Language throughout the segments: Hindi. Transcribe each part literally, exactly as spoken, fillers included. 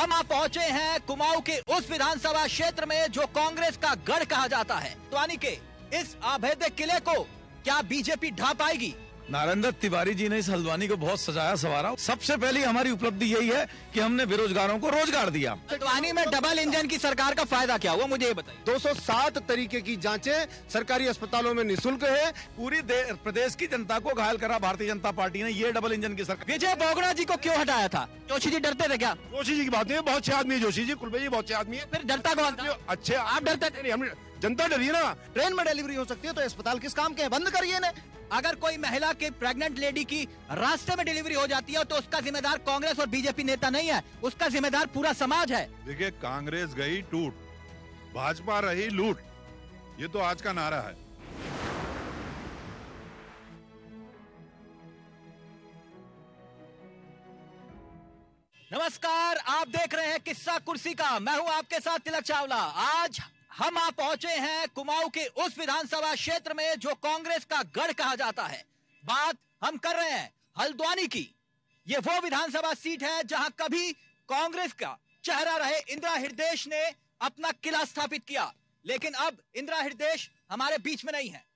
हम आप पहुंचे हैं कुमाऊं के उस विधानसभा क्षेत्र में जो कांग्रेस का गढ़ कहा जाता है। हल्द्वानी के इस अभेद्य किले को क्या बीजेपी ढा पाएगी? नारेंद्र तिवारी जी ने इस हल्द्वानी को बहुत सजाया सवारा। सबसे पहली हमारी उपलब्धि यही है कि हमने बेरोजगारों को रोजगार दिया। हल्द्वानी में डबल इंजन की सरकार का फायदा क्या हुआ, मुझे ये बताइए। दो सौ सात तरीके की जांचें सरकारी अस्पतालों में निःशुल्क है। पूरी प्रदेश की जनता को घायल करा भारतीय जनता पार्टी ने। ये डबल इंजन की सरकार। विजय बोगड़ा जी को क्यों हटाया था? जोशी जी डरते थे क्या? जोशी जी की बात नहीं है, बहुत अच्छे आदमी है जोशी जी, कुलबे जी बहुत अच्छे आदमी है। फिर डरता कौन था? अच्छे आप डरते थे? हम जनता डरी है ना। ट्रेन में डिलीवरी हो सकती है तो अस्पताल किस काम के हैं? बंद करिए ना। अगर कोई महिला के प्रेग्नेंट लेडी की रास्ते में डिलीवरी हो जाती है तो उसका जिम्मेदार कांग्रेस और बीजेपी नेता नहीं है, उसका जिम्मेदार पूरा समाज है। देखिए, कांग्रेस गई टूट, भाजपा रही लूट, ये तो आज का नारा है। नमस्कार, आप देख रहे हैं किस्सा कुर्सी का। मैं हूं आपके साथ तिलक चावला। आज हम आप पहुंचे हैं कुमाऊं के उस विधानसभा क्षेत्र में जो कांग्रेस का गढ़ कहा जाता है। बात हम कर रहे हैं हल्द्वानी की। ये वो विधानसभा सीट है जहां कभी कांग्रेस का चेहरा रहे इंदिरा हृदयेश ने अपना किला स्थापित किया, लेकिन अब इंदिरा हृदयेश हमारे बीच में नहीं है।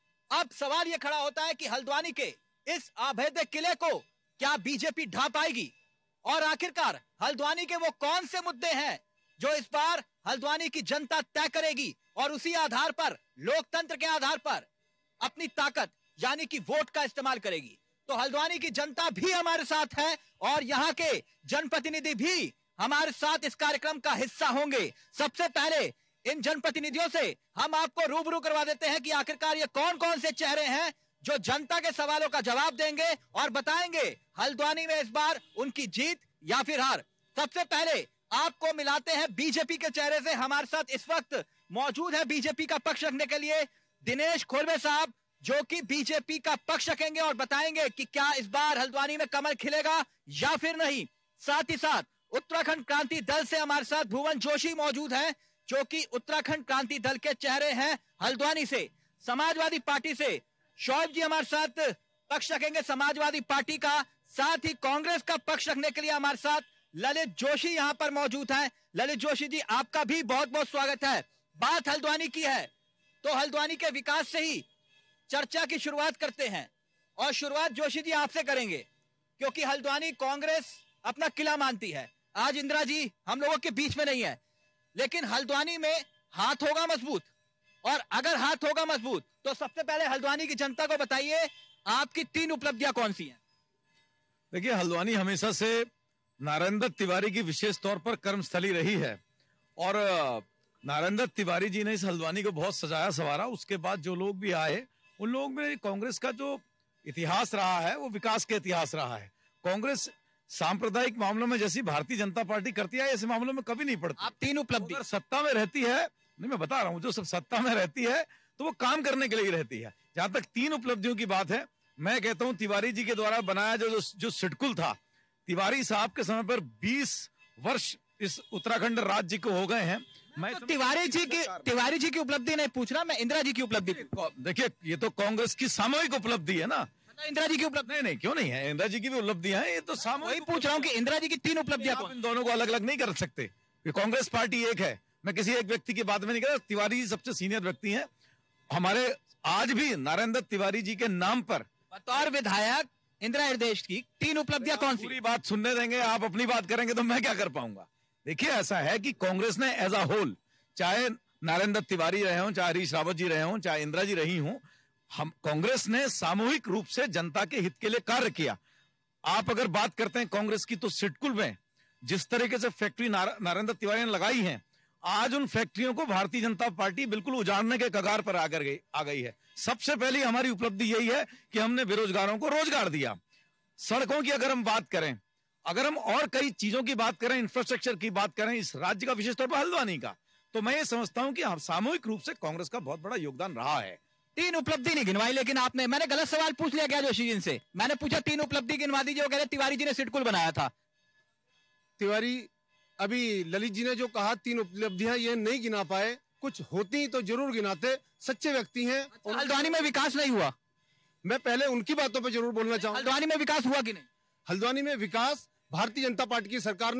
अब सवाल यह खड़ा होता है कि हल्द्वानी के इस अभेद्य किले को क्या बीजेपी ढा पाएगी, और आखिरकार हल्द्वानी के वो कौन से मुद्दे हैं जो इस बार हल्द्वानी की जनता तय करेगी और उसी आधार पर, लोकतंत्र के आधार पर अपनी ताकत यानी कि वोट का इस्तेमाल करेगी। तो हल्द्वानी की जनता भी हमारे साथ है और यहाँ के जनप्रतिनिधि भी हमारे साथ इस कार्यक्रम का हिस्सा होंगे। सबसे पहले इन जनप्रतिनिधियों से हम आपको रूबरू करवा देते हैं कि आखिरकार ये कौन कौन से चेहरे हैं जो जनता के सवालों का जवाब देंगे और बताएंगे हल्द्वानी में इस बार उनकी जीत या फिर हार। सबसे पहले आपको मिलाते हैं बीजेपी के चेहरे से। हमारे साथ इस वक्त मौजूद है बीजेपी का पक्ष रखने के लिए दिनेश खोलवे साहब, जो कि बीजेपी का पक्ष रखेंगे और बताएंगे कि क्या इस बार हल्द्वानी में कमल खिलेगा या फिर नहीं। साथ ही साथ उत्तराखंड क्रांति दल से हमारे साथ भुवन जोशी मौजूद हैं, जो कि उत्तराखंड क्रांति दल के चेहरे हैं हल्द्वानी से। समाजवादी पार्टी से शोएब जी हमारे साथ पक्ष रखेंगे समाजवादी पार्टी का। साथ ही कांग्रेस का पक्ष रखने के लिए हमारे साथ ललित जोशी यहां पर मौजूद हैं। ललित जोशी जी, आपका भी बहुत बहुत स्वागत है। बात हल्द्वानी की है तो हल्द्वानी के विकास से ही चर्चा की शुरुआत करते हैं, और शुरुआत जोशी जी आपसे करेंगे क्योंकि हल्द्वानी कांग्रेस अपना किला मानती है। आज इंदिरा जी हम लोगों के बीच में नहीं है, लेकिन हल्द्वानी में हाथ होगा मजबूत, और अगर हाथ होगा मजबूत तो सबसे पहले हल्द्वानी की जनता को बताइए आपकी तीन उपलब्धियां कौन सी हैं? देखिए, हल्द्वानी हमेशा से नारेंद्र तिवारी की विशेष तौर पर कर्मस्थली रही है, और नारेंद्र तिवारी जी ने इस हल्द्वानी को बहुत सजाया सवारा। उसके बाद जो लोग भी आए, उन लोगों में कांग्रेस का जो इतिहास रहा है वो विकास का इतिहास रहा है। कांग्रेस सांप्रदायिक मामलों में जैसी भारतीय जनता पार्टी करती है, ऐसे मामलों में कभी नहीं पड़ती। आप तीन उपलब्धि अगर सत्ता में रहती है, नहीं मैं बता रहा हूँ, जो सब सत्ता में रहती है तो वो काम करने के लिए रहती है। जहां तक तीन उपलब्धियों की बात है, मैं कहता हूँ तिवारी जी के द्वारा बनाया जो जो सिडकुल था, तिवारी साहब के समय पर बीस वर्ष इस उत्तराखंड राज्य को हो गए हैं। मैं तो तिवारी जी की तिवारी जी की उपलब्धि नहीं पूछ रहा, मैं इंदिरा जी की उपलब्धि। देखिए, ये तो कांग्रेस की सामूहिक उपलब्धि है ना। इंदिरा जी की उपलब्धि नहीं नहीं क्यों नहीं है, इंदिरा जी की भी उपलब्धियां हैं। ये तो सामूहिक पूछ रहा हूँ कि इंदिरा जी की तीन उपलब्धियां आप कौन? इन दोनों को अलग अलग नहीं कर सकते। कांग्रेस पार्टी एक है, मैं किसी एक व्यक्ति की बात में नहीं कर रहा। तिवारी जी सबसे सीनियर व्यक्ति हैं हमारे। आज भी नारेंद्र तिवारी जी के नाम पर बतौर विधायक इंदिरा हृदयेश की तीन उपलब्धियां कौन सी? पूरी बात सुनने देंगे, आप अपनी बात करेंगे तो मैं क्या कर पाऊंगा। देखिए, ऐसा है कि कांग्रेस ने एज अ होल, चाहे नारेंद्र तिवारी रहे हों, चाहे हरीश रावत जी रहे हों, चाहे इंदिरा जी रही हों, हम कांग्रेस ने सामूहिक रूप से जनता के हित के लिए कार्य किया। आप अगर बात करते हैं कांग्रेस की, तो सिडकुल में जिस तरीके से फैक्ट्री नारेंद्र तिवारी ने लगाई है, आज उन फैक्ट्रियों को भारतीय जनता पार्टी बिल्कुल उजाड़ने के कगार पर आकर गई आ गई है। सबसे पहली हमारी उपलब्धि यही है कि हमने बेरोजगारों को रोजगार दिया। सड़कों की अगर हम बात करें, अगर हम और कई चीजों की बात करें, इंफ्रास्ट्रक्चर की बात करें इस राज्य का, विशेष तौर पर हल्द्वानी का, तो मैं ये समझता हूं कि सामूहिक रूप से कांग्रेस का बहुत बड़ा योगदान रहा है। तीन उपलब्धि नहीं गिनवाई, लेकिन आपने, मैंने गलत सवाल पूछ लिया क्या जोशी जी से? मैंने पूछा तीन उपलब्धि गिनवा दीजिए, वो कह रहे तिवारी जी ने सिडकुल बनाया था। तिवारी, अभी ललित जी ने जो कहा तीन उपलब्धियां, ये नहीं गिना पाए। कुछ होती तो जरूर गिनाते, सच्चे व्यक्ति हैं। अच्छा, हल्द्वानी में विकास नहीं हुआ? मैं पहले उनकी बातों पे जरूर बोलना चाहूंगा। हल्द्वानी में विकास हुआ कि नहीं? हल्द्वानी में विकास भारतीय जनता पार्टी की सरकार ने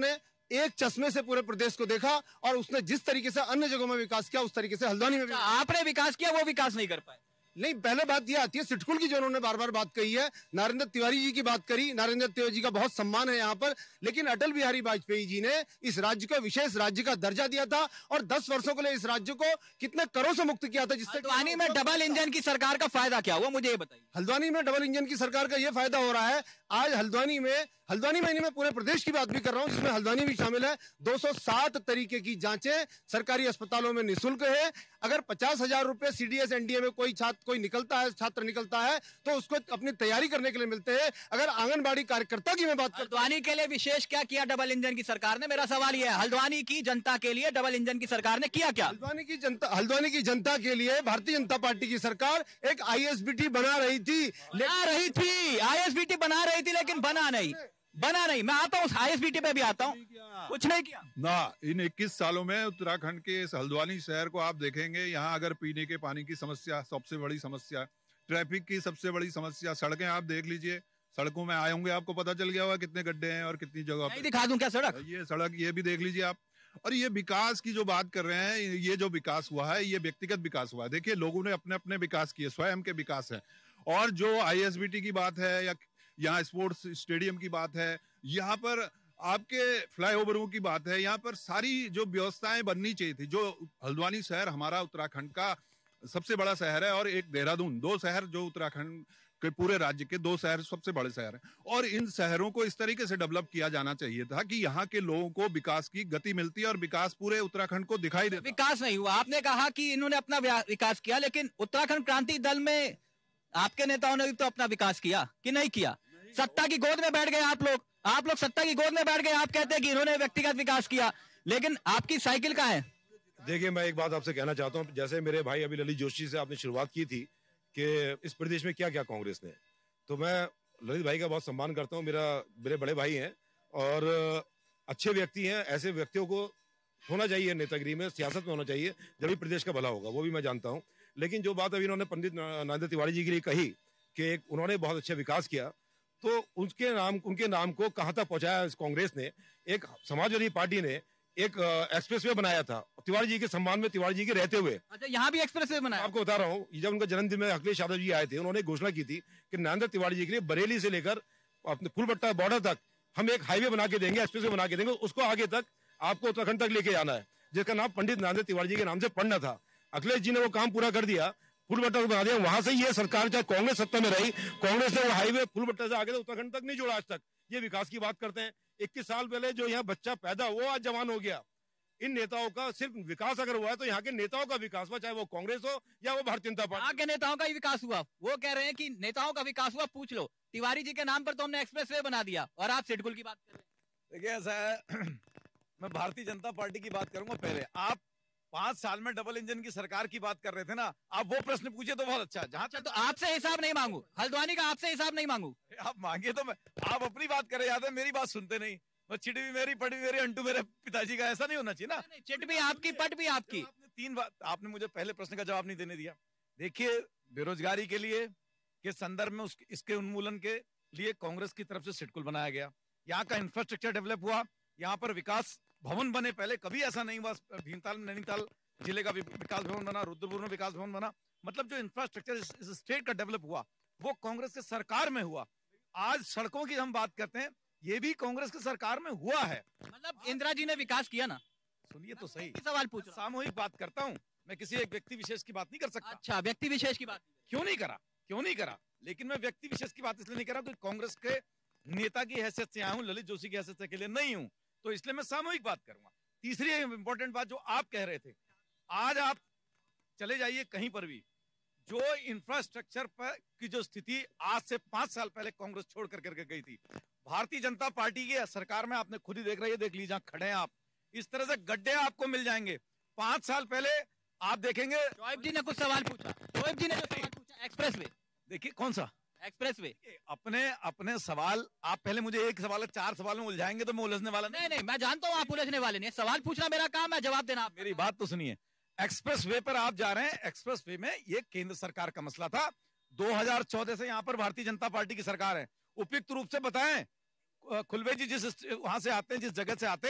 एक चश्मे से पूरे प्रदेश को देखा और उसने जिस तरीके से अन्य जगहों में विकास किया उस तरीके से हल्द्वानी में भी आपने विकास किया, वो विकास नहीं कर पाए। नहीं, पहले बात यह आती है सिटकुल की जो उन्होंने बार बार बात कही है, नरेंद्र तिवारी जी की बात करी, नरेंद्र तिवारी जी का बहुत सम्मान है यहाँ पर, लेकिन अटल बिहारी वाजपेयी जी ने इस राज्य को विशेष राज्य का दर्जा दिया था और दस वर्षों के लिए इस राज्य को कितने करों से मुक्त किया था, जिससे हल्द्वानी में डबल इंजन की सरकार का फायदा क्या हुआ, मुझे ये बताइए। हल्द्वानी में डबल इंजन की सरकार का यह फायदा हो रहा है, आज हल्द्वानी में हल्द्वानी महीने में पूरे प्रदेश की बात भी कर रहा हूं जिसमें हल्द्वानी भी शामिल है, दो सौ सात तरीके की जांचें सरकारी अस्पतालों में निःशुल्क है। अगर पचास हजार रुपए सीडीएस एनडीए में कोई छात्र कोई निकलता है छात्र निकलता है तो उसको अपनी तैयारी करने के लिए मिलते हैं। अगर आंगनबाड़ी कार्यकर्ता की मैं बात करता हूं, हल्द्वानी के लिए विशेष क्या किया डबल इंजन की सरकार ने? मेरा सवाल यह है, हल्द्वानी की जनता के लिए डबल इंजन की सरकार ने किया क्या? हल्द्वानी की जनता हल्द्वानी की जनता के लिए भारतीय जनता पार्टी की सरकार एक आईएसबीटी बना रही थी बना रही थी आईएसबीटी बना रही थी लेकिन बना नहीं बना नहीं मैं आता हूँ आईएसबीटी पे भी आता हूँ, कुछ नहीं किया ना। इन इक्कीस सालों में उत्तराखंड के इस हल्द्वानी शहर को आप देखेंगे, यहाँ अगर पीने के पानी की समस्या सबसे बड़ी समस्या, ट्रैफिक की सबसे बड़ी समस्या, सड़कें आप देख लीजिए, सड़कों में आए होंगे आपको पता चल गया होगा कितने गड्ढे हैं और कितनी जगह नहीं दिखा दूं क्या सड़क? ये सड़क ये भी देख लीजिए आप। और ये विकास की जो बात कर रहे हैं, ये जो विकास हुआ है ये व्यक्तिगत विकास हुआ है। देखिए लोगों ने अपने अपने विकास किए, स्वयं के विकास है। और जो आईएसबीटी की बात है या यहाँ स्पोर्ट्स स्टेडियम की बात है, यहाँ पर आपके फ्लाईओवरों की बात है, यहाँ पर सारी जो व्यवस्थाएं बननी चाहिए थी। जो हल्द्वानी शहर हमारा उत्तराखंड का सबसे बड़ा शहर है और एक देहरादून, दो शहर जो उत्तराखंड के पूरे राज्य के दो शहर सबसे बड़े शहर हैं। और इन शहरों को इस तरीके से डेवलप किया जाना चाहिए था कि यहाँ के लोगों को विकास की गति मिलती है और विकास पूरे उत्तराखंड को दिखाई देता। विकास नहीं हुआ। आपने कहा कि इन्होंने अपना विकास किया, लेकिन उत्तराखंड क्रांति दल में आपके नेताओं ने भी तो अपना विकास किया कि नहीं किया? सत्ता की गोद में बैठ गए आप लोग आप लोग सत्ता की गोद में बैठ गए। आप कहते हैं कि इन्होंने व्यक्तिगत विकास किया, लेकिन आपकी साइकिल कहाँ है? देखिए, मैं एक बात आपसे कहना चाहता हूं, जैसे मेरे भाई अभी ललित जोशी से आपने शुरुआत की थी कि इस प्रदेश में क्या क्या कांग्रेस ने, तो मैं ललित भाई का बहुत सम्मान करता हूं, मेरा मेरे बड़े भाई हैं और अच्छे व्यक्ति हैं। ऐसे व्यक्तियों को होना चाहिए नेतागिरी में, सियासत में होना चाहिए, जब भी प्रदेश का भला होगा, वो भी मैं जानता हूँ। लेकिन जो बात अभी उन्होंने पंडित नरेंद्र तिवारी जी के लिए कही कि उन्होंने बहुत अच्छा विकास किया, तो उनके नाम उनके नाम को कहां तक पहुंचाया इस कांग्रेस ने। एक समाजवादी पार्टी ने एक एक्सप्रेसवे बनाया था तिवारी जी के सम्मान में, तिवारी जी के रहते हुए। अच्छा, यहाँ भी एक्सप्रेसवे बनाया? आपको बता रहा हूँ, जब उनका जन्मदिन में अखिलेश यादव जी आए थे, उन्होंने घोषणा की थी कि नरेंद्र तिवारी जी के लिए बरेली से लेकर अपने फुलबट्टा बॉर्डर तक हम एक हाईवे बना के देंगे, एक्सप्रेसवे बना के देंगे, उसको आगे तक आपको उत्तराखंड तक लेके जाना है, जिसका नाम पंडित नरेंद्र तिवारी जी के नाम से पढ़ना था। अखिलेश जी ने वो काम पूरा कर दिया, फुलबट्टा को बना दिया। वहां से ये सरकार, चाहे कांग्रेस सत्ता में रही, कांग्रेस ने वो हाईवे फुलबट्टा से आगे उत्तराखंड तक नहीं जोड़ा आज तक। ये विकास की बात करते हैं। इक्कीस साल पहले जो यहाँ बच्चा पैदा हुआ आज जवान हो गया। इन नेताओं का सिर्फ विकास अगर हुआ है तो यहाँ के नेताओं का विकास हुआ, चाहे वो कांग्रेस हो या वो भारतीय जनता पार्टी। यहाँ के नेताओं का ही विकास हुआ। वो कह रहे हैं कि नेताओं का विकास हुआ, पूछ लो। तिवारी जी के नाम पर तो हमने एक्सप्रेसवे बना दिया और आप सिडकुल की बात कर रहे हैं। देखिए ऐसा है, मैं भारतीय जनता पार्टी की बात करूंगा पहले। आप पांच साल में डबल इंजन की सरकार की बात कर रहे थे ना, आप वो प्रश्न पूछे तो बहुत अच्छा। जहां तो आपसे हिसाब नहीं मांगू, हल्द्वानी का आपसे हिसाब नहीं मांगू। आप मांगे तो मैं, आप अपनी बात करे जाते, मेरी बात सुनते नहीं। मैं चिट भी मेरी, पट भी मेरी, अंटू मेरे पिताजी का, ऐसा नहीं होना चाहिए ना। नहीं, चिट भी आपकी, पट भी आपकी। आपने तीन बात, आपने मुझे पहले प्रश्न का जवाब नहीं देने दिया। देखिए, बेरोजगारी के लिए के संदर्भ में उस, इसके उन्मूलन के लिए कांग्रेस की तरफ से सिडकुल बनाया गया। यहाँ का इंफ्रास्ट्रक्चर डेवलप हुआ, यहाँ पर विकास भवन बने। पहले कभी ऐसा नहीं हुआ। भीमताल में नैनीताल जिले का विकास भवन बना, रुद्रपुर में विकास भवन बना। मतलब जो इंफ्रास्ट्रक्चर इस, इस स्टेट का डेवलप हुआ वो कांग्रेस के सरकार में हुआ। आज सड़कों की हम बात करते हैं, ये भी कांग्रेस की सरकार में हुआ है। मतलब इंदिरा जी ने विकास किया ना। सुनिए तो सही, सवाल पूछ, सामूहिक बात करता हूँ मैं, किसी एक व्यक्ति विशेष की बात नहीं कर सकता। अच्छा, व्यक्ति विशेष की बात क्यों नहीं करा क्यों नहीं करा लेकिन मैं व्यक्ति विशेष की बात इसलिए नहीं कर रहा तो कांग्रेस के नेता की हैसियत से आया हूं, ललित जोशी की हैसियत के लिए नहीं हूं, तो इसलिए मैं सामूहिक बात करूंगा। तीसरी इंपॉर्टेंट बात जो आप कह रहे थे, आज आप चले जाइए कहीं पर भी, जो इंफ्रास्ट्रक्चर पर की जो स्थिति आज से पांच साल पहले कांग्रेस छोड़ कर करके गई थी, भारतीय जनता पार्टी की सरकार में आपने खुद ही देख रही है, देख लीजिए खड़े हैं आप, इस तरह से गड्ढे आपको मिल जाएंगे। पांच साल पहले आप देखेंगे। शोएब जी ने कुछ सवाल पूछा, शोएब जी ने जो सवाल पूछा, एक्सप्रेसवे, देखिए कौन सा एक्सप्रेसवे, अपने अपने सवाल, आप पहले मुझे एक सवाल चार सवाल में उलझाएंगे तो मैं उलझने वाला नहीं। नहीं, मैं जानता हूँ आप उलझने वाले नहीं, सवाल पूछना मेरा काम है, जवाब देना। मेरी बात तो सुनिए। एक्सप्रेस वे पर आप जा रहे हैं, एक्सप्रेस वे में ये केंद्र सरकार का मसला था। दो हज़ार चौदह से यहाँ पर भारतीय जनता पार्टी की सरकार है। उपयुक्त रूप से बताएं, खुलवे जी जिस वहां से आते हैं, जिस जगह से आते हैं,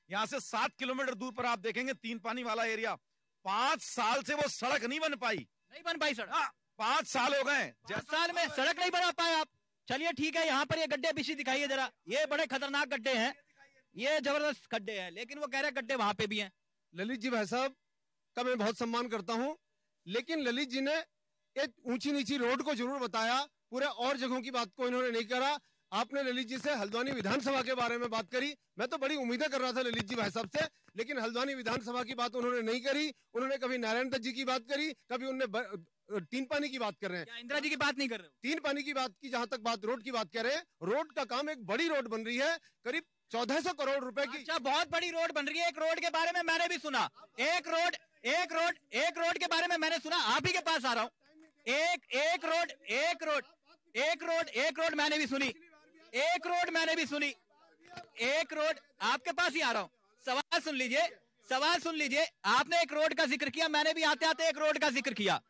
यहाँ से सात किलोमीटर दूर पर आप देखेंगे तीन पानी वाला एरिया, पांच साल से वो सड़क नहीं बन पाई, नहीं बन पाई सड़क। हाँ, पांच साल हो गए, पांच साल में सड़क नहीं बना पाए आप। चलिए ठीक है, यहाँ पर ये गड्ढे बिछी दिखाइए जरा, ये बड़े खतरनाक गड्ढे हैं, ये जबरदस्त गड्ढे हैं, लेकिन वो कह रहे हैं गड्ढे वहां पे भी हैं। ललित जी भाई साहब का मैं बहुत सम्मान करता हूं, लेकिन ललित जी ने एक ऊंची नीची रोड को जरूर बताया, पूरे और जगहों की बात को इन्होंने नहीं करा। आपने ललित जी से हल्द्वानी विधानसभा के बारे में बात करी, मैं तो बड़ी उम्मीदें कर रहा था ललित जी भाई साहब से, लेकिन हल्द्वानी विधानसभा की बात उन्होंने नहीं करी। उन्होंने कभी नारायण दत्त जी की बात करी, कभी उन्होंने तीन पानी की बात कर रहे हैं। क्या इंदिरा जी की बात नहीं कर रहे हो? तीन पानी की बात की जहां तक बात रोड की बात कर रहे हैं, रोड का काम एक बड़ी रोड बन रही है, करीब चौदह सौ करोड़ रुपए की। अच्छा, बहुत बड़ी रोड बन रही है। एक रोड के बारे में मैंने भी सुना, एक रोड एक रोड एक रोड के बारे में मैंने सुना, आप ही के पास आ रहा हूँ। एक एक रोड एक रोड एक रोड एक रोड मैंने भी सुनी, एक रोड मैंने भी सुनी, एक रोड आपके पास ही आ रहा हूँ। सवाल सुन लीजिए, सवाल सुन लीजिए। आपने एक रोड का जिक्र किया, मैंने भी आते आते एक रोड का जिक्र किया।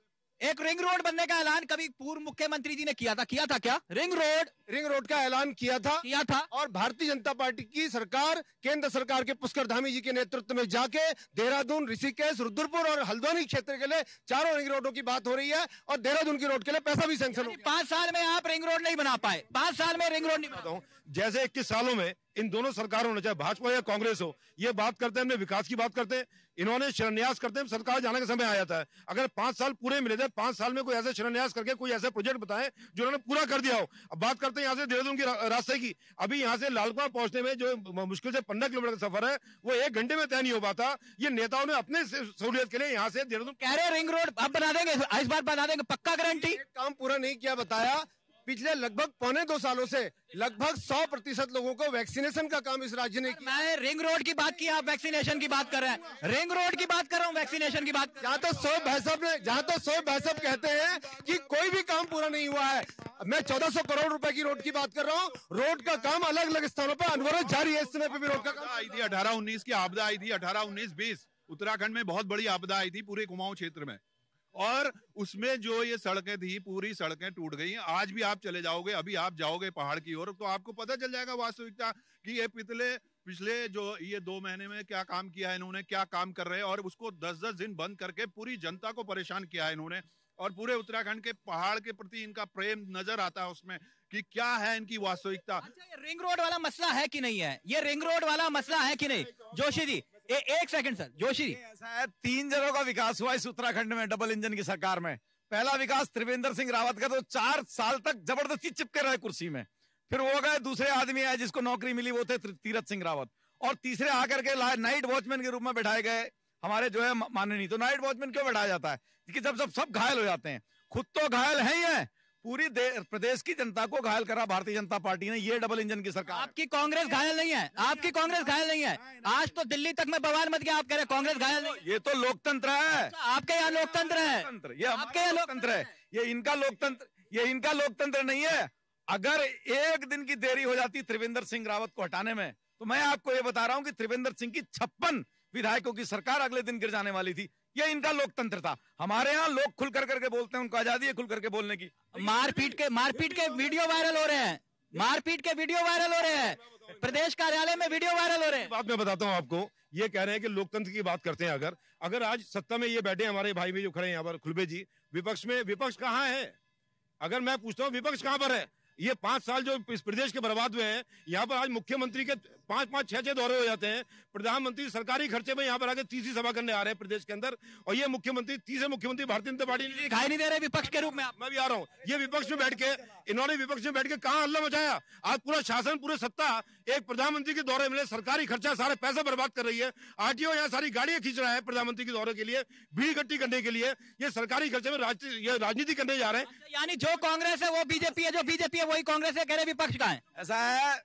एक रिंग रोड बनने का ऐलान कभी पूर्व मुख्यमंत्री जी ने किया था, किया था क्या? रिंग रोड रिंग रोड का ऐलान किया था किया था और भारतीय जनता पार्टी की सरकार केंद्र सरकार के पुष्कर धामी जी के नेतृत्व में जाके देहरादून, ऋषिकेश, रुद्रपुर और हल्द्वानी क्षेत्र के लिए चारों रिंग रोडों की बात हो रही है और देहरादून की रोड के लिए पैसा भी सैंक्शन हो गया। पांच साल में आप रिंग रोड नहीं बना पाए, पांच साल में रिंग रोड नहीं बना। जैसे इक्कीस सालों में इन दोनों सरकारों ने, चाहे भाजपा या कांग्रेस हो, ये बात करते हैं, हमने विकास की बात करते हैं, इन्होंने शिलान्यास करते हैं, सरकार जाने का समय आ जाता है। अगर पांच साल पूरे मिले थे, पांच साल में कोई ऐसे शिलान्यास करके कोई ऐसे प्रोजेक्ट बताएं जो उन्होंने पूरा कर दिया हो। अब बात करते हैं यहाँ से देहरादून के रा, रास्ते की। अभी यहाँ से लालकुआं पहुंचने में जो मुश्किल से पंद्रह किलोमीटर का सफर है, वो एक घंटे में तय नहीं हो पाता। ये नेताओं ने अपने सहूलियत के लिए यहाँ से देहरादून कह रहे रिंग रोड अब बना देंगे, इस बार बना देंगे, पक्का गारंटी। काम पूरा नहीं किया बताया। पिछले लगभग पौने दो सालों से लगभग सौ प्रतिशत लोगों को वैक्सीनेशन का काम इस राज्य ने किया। मैं रिंग रोड की बात की, आप वैक्सीनेशन की बात कर रहे हैं। रिंग रोड की बात कर रहा हूँ, वैक्सीनेशन की बात। जहाँ तो शोएब भाई साहब ने जहाँ तो शोएब भाई साहब कहते हैं कि कोई भी काम पूरा नहीं हुआ है, मैं चौदह सौ करोड़ रुपए की रोड की बात कर रहा हूँ। रोड का काम अलग अलग स्थानों पर अनवरत जारी है। इस समय पे भी रोड का काम आई थी, अठारह उन्नीस की आपदा आई थी, अठारह उन्नीस बीस उत्तराखंड में बहुत बड़ी आपदा आई थी पूरे कुमाऊं क्षेत्र में, और उसमें जो ये सड़कें थी पूरी सड़कें टूट गई हैं। आज भी आप चले जाओगे, अभी आप जाओगे पहाड़ की ओर, तो आपको पता चल जाएगा वास्तविकता कि ये पिछले पिछले जो ये दो महीने में क्या काम किया है इन्होंने, क्या काम कर रहे हैं, और उसको दस दस दिन बंद करके पूरी जनता को परेशान किया है इन्होंने। और पूरे उत्तराखंड के पहाड़ के प्रति इनका प्रेम नजर आता है उसमें कि क्या है इनकी वास्तविकता। अच्छा, ये रिंग रोड वाला मसला है कि नहीं है? ये रिंग रोड वाला मसला है कि नहीं? जोशी जी ए, एक सेकंड सर, जोशी जी। ऐसा है, तीन जगहों का विकास हुआ इस उत्तराखंड में डबल इंजन की सरकार में। पहला विकास त्रिवेंद्र सिंह रावत का, तो चार साल तक जबरदस्ती चिपके रहे कुर्सी में, फिर वो गए, दूसरे आदमी आए जिसको नौकरी मिली, वो थे तीरथ सिंह रावत, और तीसरे आकर के नाइट वॉचमैन के रूप में बैठाए गए हमारे जो है माननीय। तो नाइट वॉचमैन क्यों बैठाया जाता है कि जब सब सब घायल हो जाते हैं, खुद तो घायल है ही है, पूरी प्रदेश की जनता को घायल करा भारतीय जनता पार्टी ने। ये डबल इंजन की सरकार। आपकी कांग्रेस घायल नहीं है, आपकी कांग्रेस घायल नहीं है। आज तो दिल्ली तक में बवाल मत गया, आप कह रहे कांग्रेस घायल नहीं। ये तो लोकतंत्र है, आपके यहाँ लोकतंत्र है, ये आपके यहाँ लोकतंत्र है, ये इनका लोकतंत्र, ये इनका लोकतंत्र नहीं है। अगर एक दिन की देरी हो जाती त्रिवेंद्र सिंह रावत को हटाने में, तो मैं आपको ये बता रहा हूं कि त्रिवेंद्र सिंह की छप्पन विधायकों की सरकार अगले दिन गिर जाने वाली थी। ये इनका लोकतंत्र था। हमारे यहाँ लोग खुल कर करके बोलते हैं, उनको आजादी है खुल करके बोलने की। मारपीट के मारपीट के वीडियो वायरल हो रहे हैं, मारपीट के वीडियो वायरल हो रहे हैं, प्रदेश कार्यालय में वीडियो वायरल हो रहे हैं। बात मैं बताता हूँ आपको, ये कह रहे हैं कि लोकतंत्र की बात करते हैं। अगर अगर आज सत्ता में ये बैठे हमारे भाई भी जो खड़े हैं यहाँ पर, खुलबे जी, विपक्ष में विपक्ष कहाँ है? अगर मैं पूछता हूँ विपक्ष कहाँ पर है? ये पांच साल जो इस प्रदेश के बर्बाद हुए हैं, यहाँ पर आज मुख्यमंत्री के पांच पांच छह छह दौरे हो जाते हैं, प्रधानमंत्री सरकारी खर्चे में यहाँ पर आके तीसरी सभा करने आ रहे हैं प्रदेश के अंदर, और ये मुख्यमंत्री तीसरे मुख्यमंत्री भारतीय जनता पार्टी दिखाई नहीं दे रहे विपक्ष के रूप में। मैं भी आ रहा हूँ, ये विपक्ष में बैठ के इन्होंने विपक्ष में बैठ के कहाँ हल्ला मचाया। आज पूरा शासन, पूरे सत्ता एक प्रधानमंत्री के दौरे में सरकारी खर्चा सारे पैसे बर्बाद कर रही है। आरटीओ यहाँ सारी गाड़ियां खींच रहा है प्रधानमंत्री के दौरे के लिए, भीड़ इकट्ठी करने के लिए। ये सरकारी खर्चे में ये राजनीति करने जा रहे हैं। यानी जो कांग्रेस है वो बीजेपी है, जो बीजेपी है वही कांग्रेस है, कह रहे विपक्ष का है। ऐसा है,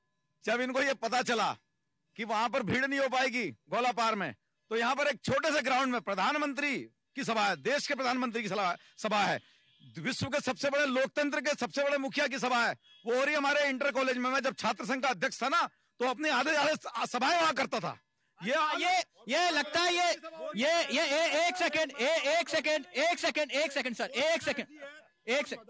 जब इनको ये पता चला कि वहां पर भीड़ नहीं हो पाएगी गोलापार में, तो यहाँ पर एक छोटे से ग्राउंड में प्रधानमंत्री की सभा है, देश के प्रधानमंत्री की सभा है, विश्व के सबसे बड़े लोकतंत्र के सबसे बड़े मुखिया की सभा है, वो हो रही हमारे इंटर कॉलेज में। मैं जब छात्र संघ का अध्यक्ष था ना, तो अपने आधे आधे सभाएं वहां करता था। ये ये ये लगता है ये ये ये ए, एक सेकंड ए, एक सेकंड एक सेकंड एक सेकंड सर एक सेकंड एक सेकंड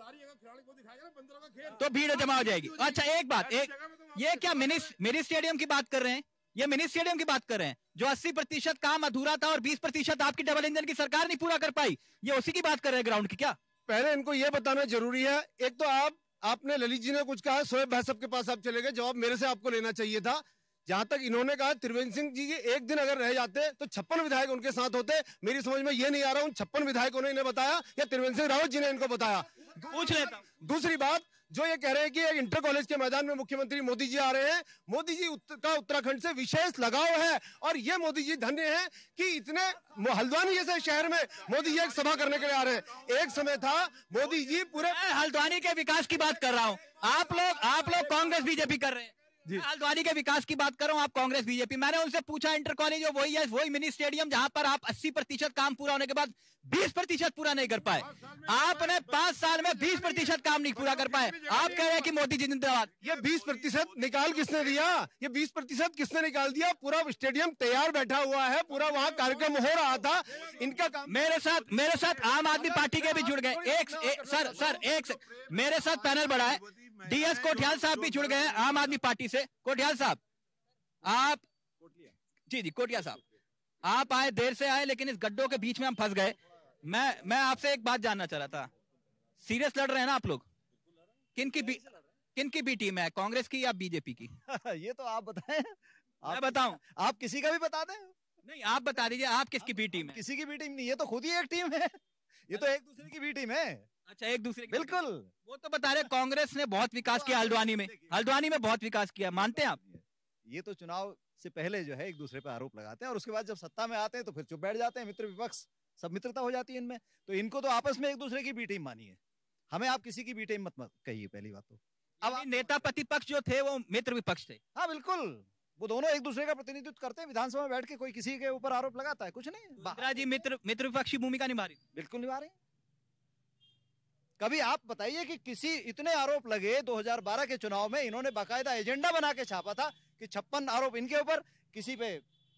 तो भीड़ जमा हो जाएगी। अच्छा एक बात, एक ये क्या मिनी मिनी स्टेडियम की बात कर रहे हैं? ये मिनी स्टेडियम की बात कर रहे हैं, जो अस्सी प्रतिशत काम अधूरा था और बीस प्रतिशत आपकी डबल इंजन की सरकार नहीं पूरा कर पाई, ये उसी की बात कर रहे हैं ग्राउंड की क्या? पहले इनको ये बताना जरूरी है। एक तो आप आपने ललित जी ने कुछ कहा, शोएब भाई साहब के पास आप चले गए, जवाब मेरे से आपको लेना चाहिए था। जहां तक इन्होंने कहा त्रिवेंद्र सिंह जी एक दिन अगर रह जाते तो छप्पन विधायक उनके साथ होते। मेरी समझ में ये नहीं आ रहा उन छप्पन विधायकों ने इन्हें बताया या त्रिवेंद्र सिंह रावत जी ने इनको बताया। पूछ लेता हूं। दूसरी बात, जो ये कह रहे हैं कि एक इंटर कॉलेज के मैदान में मुख्यमंत्री मोदी जी आ रहे हैं, मोदी जी का उत्तराखंड से विशेष लगाव है और ये मोदी जी धन्य हैं कि इतने हल्द्वानी जैसे शहर में मोदी जी एक सभा करने के लिए आ रहे हैं। एक समय था मोदी जी पूरे मैं हल्द्वानी के विकास की बात कर रहा हूं, आप लोग आप लोग कांग्रेस बीजेपी कर रहे हैं। हल्द्वानी के विकास की बात कर रहा हूं, आप कांग्रेस बीजेपी। मैंने उनसे पूछा इंटर कॉलेज वही है, वही मिनी स्टेडियम जहां पर आप अस्सी प्रतिशत काम पूरा होने के बाद बीस प्रतिशत पूरा नहीं कर पाए। आपने पांच साल में बीस प्रतिशत काम नहीं पूरा कर पाए। आप कह रहे हैं कि मोदी जी जिंदाबाद। ये बीस प्रतिशत निकाल किसने दिया? ये बीस प्रतिशत किसने निकाल दिया? पूरा स्टेडियम तैयार बैठा हुआ है, पूरा वहाँ कार्यक्रम हो रहा था। इनका काम मेरे साथ मेरे साथ आम आदमी पार्टी के भी जुड़ गए। एक, एक सर सर एक मेरे साथ पैनल बढ़ा है, डीएस कोठियाल साहब भी जुड़ गए आम आदमी पार्टी से। कोठियाल साहब आप जी जी कोठियाल साहब आप आए, देर से आए, लेकिन इस गड्ढों के बीच में हम फंस गए। मैं मैं आपसे एक बात जानना चाह रहा था, सीरियस लड़ रहे हैं ना आप लोग? किन की बी किन की बी टीम है, कांग्रेस की या बीजेपी की? ये तो आप बताएं। मैं बताऊं? आप किसी का भी बता दें। नहीं, आप बता दीजिए, आप किसकी बी टीम है? किसी की भी टीम नहीं, ये तो खुद ही एक टीम है। ये तो एक दूसरे की भी टीम है। अच्छा, एक दूसरे की बिल्कुल। वो तो बता रहे कांग्रेस ने बहुत विकास किया हल्द्वानी में, हल्द्वानी में बहुत विकास किया, मानते हैं आप? ये तो चुनाव से पहले जो है एक दूसरे पर आरोप लगाते हैं और उसके बाद जब सत्ता में आते हैं तो फिर चुप बैठ जाते हैं। मित्र विपक्ष सब मित्रता हो जाती है इनमें। तो इनको तो आपस में एक दूसरे की बी टीम मानी है, हमें आप किसी की बी टीम मत मत कहिए पहली बात तो। अब नेता प्रतिपक्ष जो थे वो मित्र विपक्ष थे। हाँ बिल्कुल, वो दोनों एक दूसरे का प्रतिनिधित्व करते हैं। विधानसभा में बैठ के कोई किसी के ऊपर आरोप लगाता है, कुछ नहीं। इंदिरा जी मित्र मित्र विपक्षी भूमिका निभा रही, बिल्कुल निभा रहे हैं। कभी आप बताइए कि किसी इतने आरोप लगे दो हज़ार बारह के चुनाव में, इन्होंने बाकायदा एजेंडा बना के छापा था कि छप्पन आरोप इनके ऊपर, किसी पे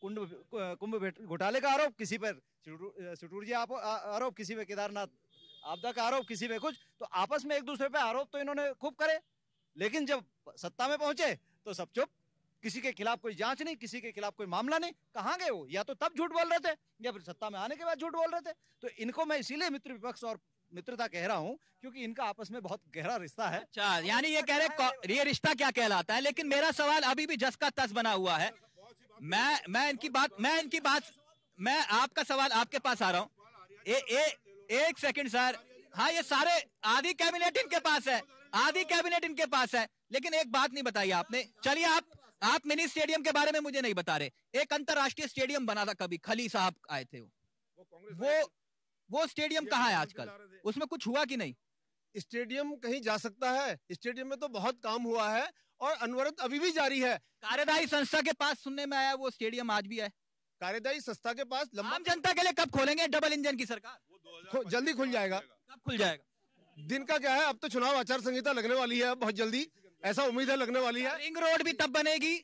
कुंभ कुंभ घोटाले का आरोप, किसी पर सिटूर जी आरोप, किसी पे केदारनाथ आपदा का आरोप, किसी पे कुछ। तो आपस में एक दूसरे पे आरोप तो इन्होंने खूब करे, लेकिन जब सत्ता में पहुंचे तो सब चुप। किसी के खिलाफ कोई जांच नहीं, किसी के खिलाफ कोई मामला नहीं। कहाँ गए वो? या तो तब झूठ बोल रहे थे या फिर सत्ता में आने के बाद झूठ बोल रहे थे। तो इनको मैं इसीलिए मित्र विपक्ष और मित्रता कह रहा हूं क्योंकि इनका आपस में बहुत गहरा रिश्ता है। अच्छा, यानी ये कह रहे ये रिश्ता क्या कहलाता है। लेकिन मेरा सवाल अभी भी जस का तस बना हुआ है। मैं मैं इनकी बात मैं इनकी बात मैं आपका सवाल आपके पास आ रहा हूँ। ए, ए, एक सेकंड सर। हाँ, ये सारे आधी कैबिनेट इनके पास है, आधी कैबिनेट इनके पास है, लेकिन एक बात नहीं बताई आपने। चलिए, आप आप मिनी स्टेडियम के बारे में मुझे नहीं बता रहे। एक अंतरराष्ट्रीय स्टेडियम बना था कभी, खली साहब आए थे, वो वो वो स्टेडियम कहाँ है आजकल? उसमें कुछ हुआ कि नहीं? स्टेडियम कहीं जा सकता है? स्टेडियम में तो बहुत काम हुआ है और अनवरत अभी भी जारी है। कार्यदायी संस्था के पास सुनने में आया वो स्टेडियम आज भी है। कार्यदायी संस्था के पास लंबा आम जनता के लिए कब खोलेंगे डबल इंजन की सरकार? खु, जल्दी खुल जाएगा। कब खुल जाएगा? दिन का क्या है, अब तो चुनाव आचार संहिता लगने वाली है बहुत जल्दी, ऐसा उम्मीद है लगने वाली है। रिंग रोड भी तब बनेगी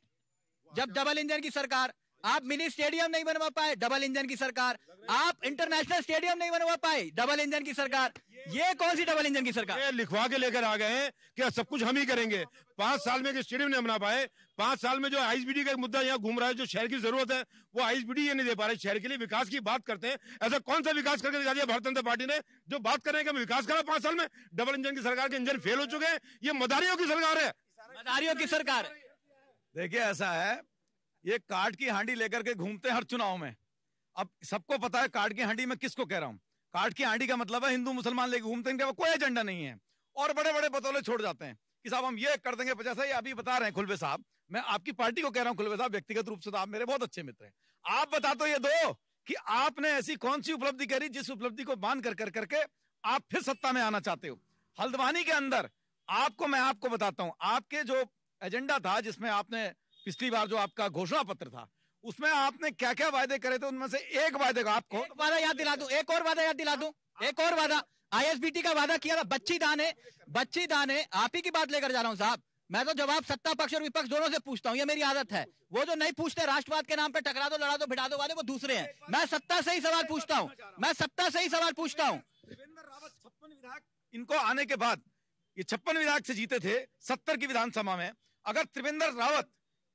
जब डबल इंजन की सरकार। आप मिनी स्टेडियम नहीं बनवा पाए, डबल इंजन की सरकार। आप इंटरनेशनल स्टेडियम नहीं बनवा पाए, डबल इंजन की सरकार। ये कौन सी डबल इंजन की सरकार? ये लिखवा के लेकर आ गए हैं कि सब कुछ हम ही करेंगे। पांच साल में स्टेडियम नहीं बना पाए। पांच साल में जो आईएसबीटी का मुद्दा यहाँ घूम रहा है, जो शहर की जरूरत है वो आईएसबीटी ये नहीं दे पा रहे। शहर के लिए विकास की बात करते हैं, ऐसा कौन सा विकास करके दिखा दिया भारतीय जनता पार्टी ने जो बात करें कि विकास करा पांच साल में? डबल इंजन की सरकार के इंजन फेल हो चुके हैं। ये मदारियों की सरकार है, मदारियों की सरकार। देखिए, ऐसा है, ये कार्ड की हांडी लेकर के घूमते हैं हर चुनाव में। अब सबको पता है कार्ड की हांडी में किसको कह रहा हूं। कार्ड की हांडी का मतलब है हिंदू मुसलमान लेके घूमते हैं, इनका कोई एजेंडा नहीं है और बड़े बड़े बतौले छोड़ जाते हैं कि साहब हम ये कर देंगे पचास। ये अभी बता रहे हैं खुलवे साहब, मैं आपकी पार्टी को कह रहा हूं खुलवे साहब, व्यक्तिगत रूप से तो आप मेरे बहुत अच्छे मित्र हैं। आप बता तो ये दो कि आपने ऐसी कौन सी उपलब्धि करी जिस उपलब्धि को मान कर कर करके आप फिर सत्ता में आना चाहते हो। हल्द्वानी के अंदर आपको मैं आपको बताता हूं, आपके जो एजेंडा था, जिसमें आपने पिछली बार जो आपका घोषणा पत्र था, उसमें आपने क्या क्या वायदे करे थे, उनमें से एक वायदे का आपको एक वादा याद दिला दूं, एक और वादा याद दिला दूं, एक और वादा आईएसबीटी का वादा किया था। बच्ची दाने बच्ची दाने आप ही की बात लेकर जा रहा हूं साहब। मैं तो जवाब सत्ता पक्ष और विपक्ष दोनों से पूछता हूं, ये मेरी आदत है। वो जो नहीं पूछते, राष्ट्रवाद के नाम पे टकरा दो, लड़ा दो, भिड़ा दो वाले, वो दूसरे हैं। मैं सत्ता से ही सवाल पूछता हूं, मैं सत्ता से ही सवाल पूछता हूं। त्रिवेंद्र रावत छप्पन विधायक इनको आने के बाद, ये छप्पन विधायक से जीते थे सत्तर की विधानसभा में। अगर त्रिवेंद्र रावत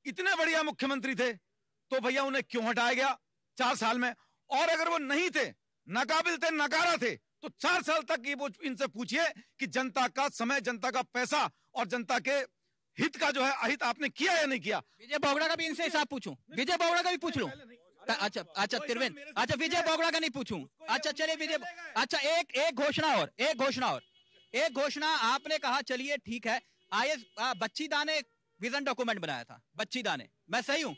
इतने बढ़िया मुख्यमंत्री थे तो भैया उन्हें क्यों हटाया गया चार साल में? और अगर वो नहीं थे, नाकाबिल थे, नकारा थे, तो चार साल तक ये वो इनसे पूछिए कि जनता का समय, जनता का पैसा और जनता के हित का जो है अहित आपने किया या नहीं किया? विजय बोगड़ा का भी इनसे हिसाब पूछूं, विजय बोगड़ा का भी पूछ लूं? अच्छा अच्छा त्रिवेंद्र, अच्छा विजय बोगड़ा का नहीं पूछूं? अच्छा चलिए विजय, अच्छा एक एक घोषणा और एक घोषणा और एक घोषणा आपने कहा, चलिए ठीक है, आईएस बच्ची दा ने विजन डॉक्यूमेंट बनाया था, बच्ची दा ने, मैं सही हूं?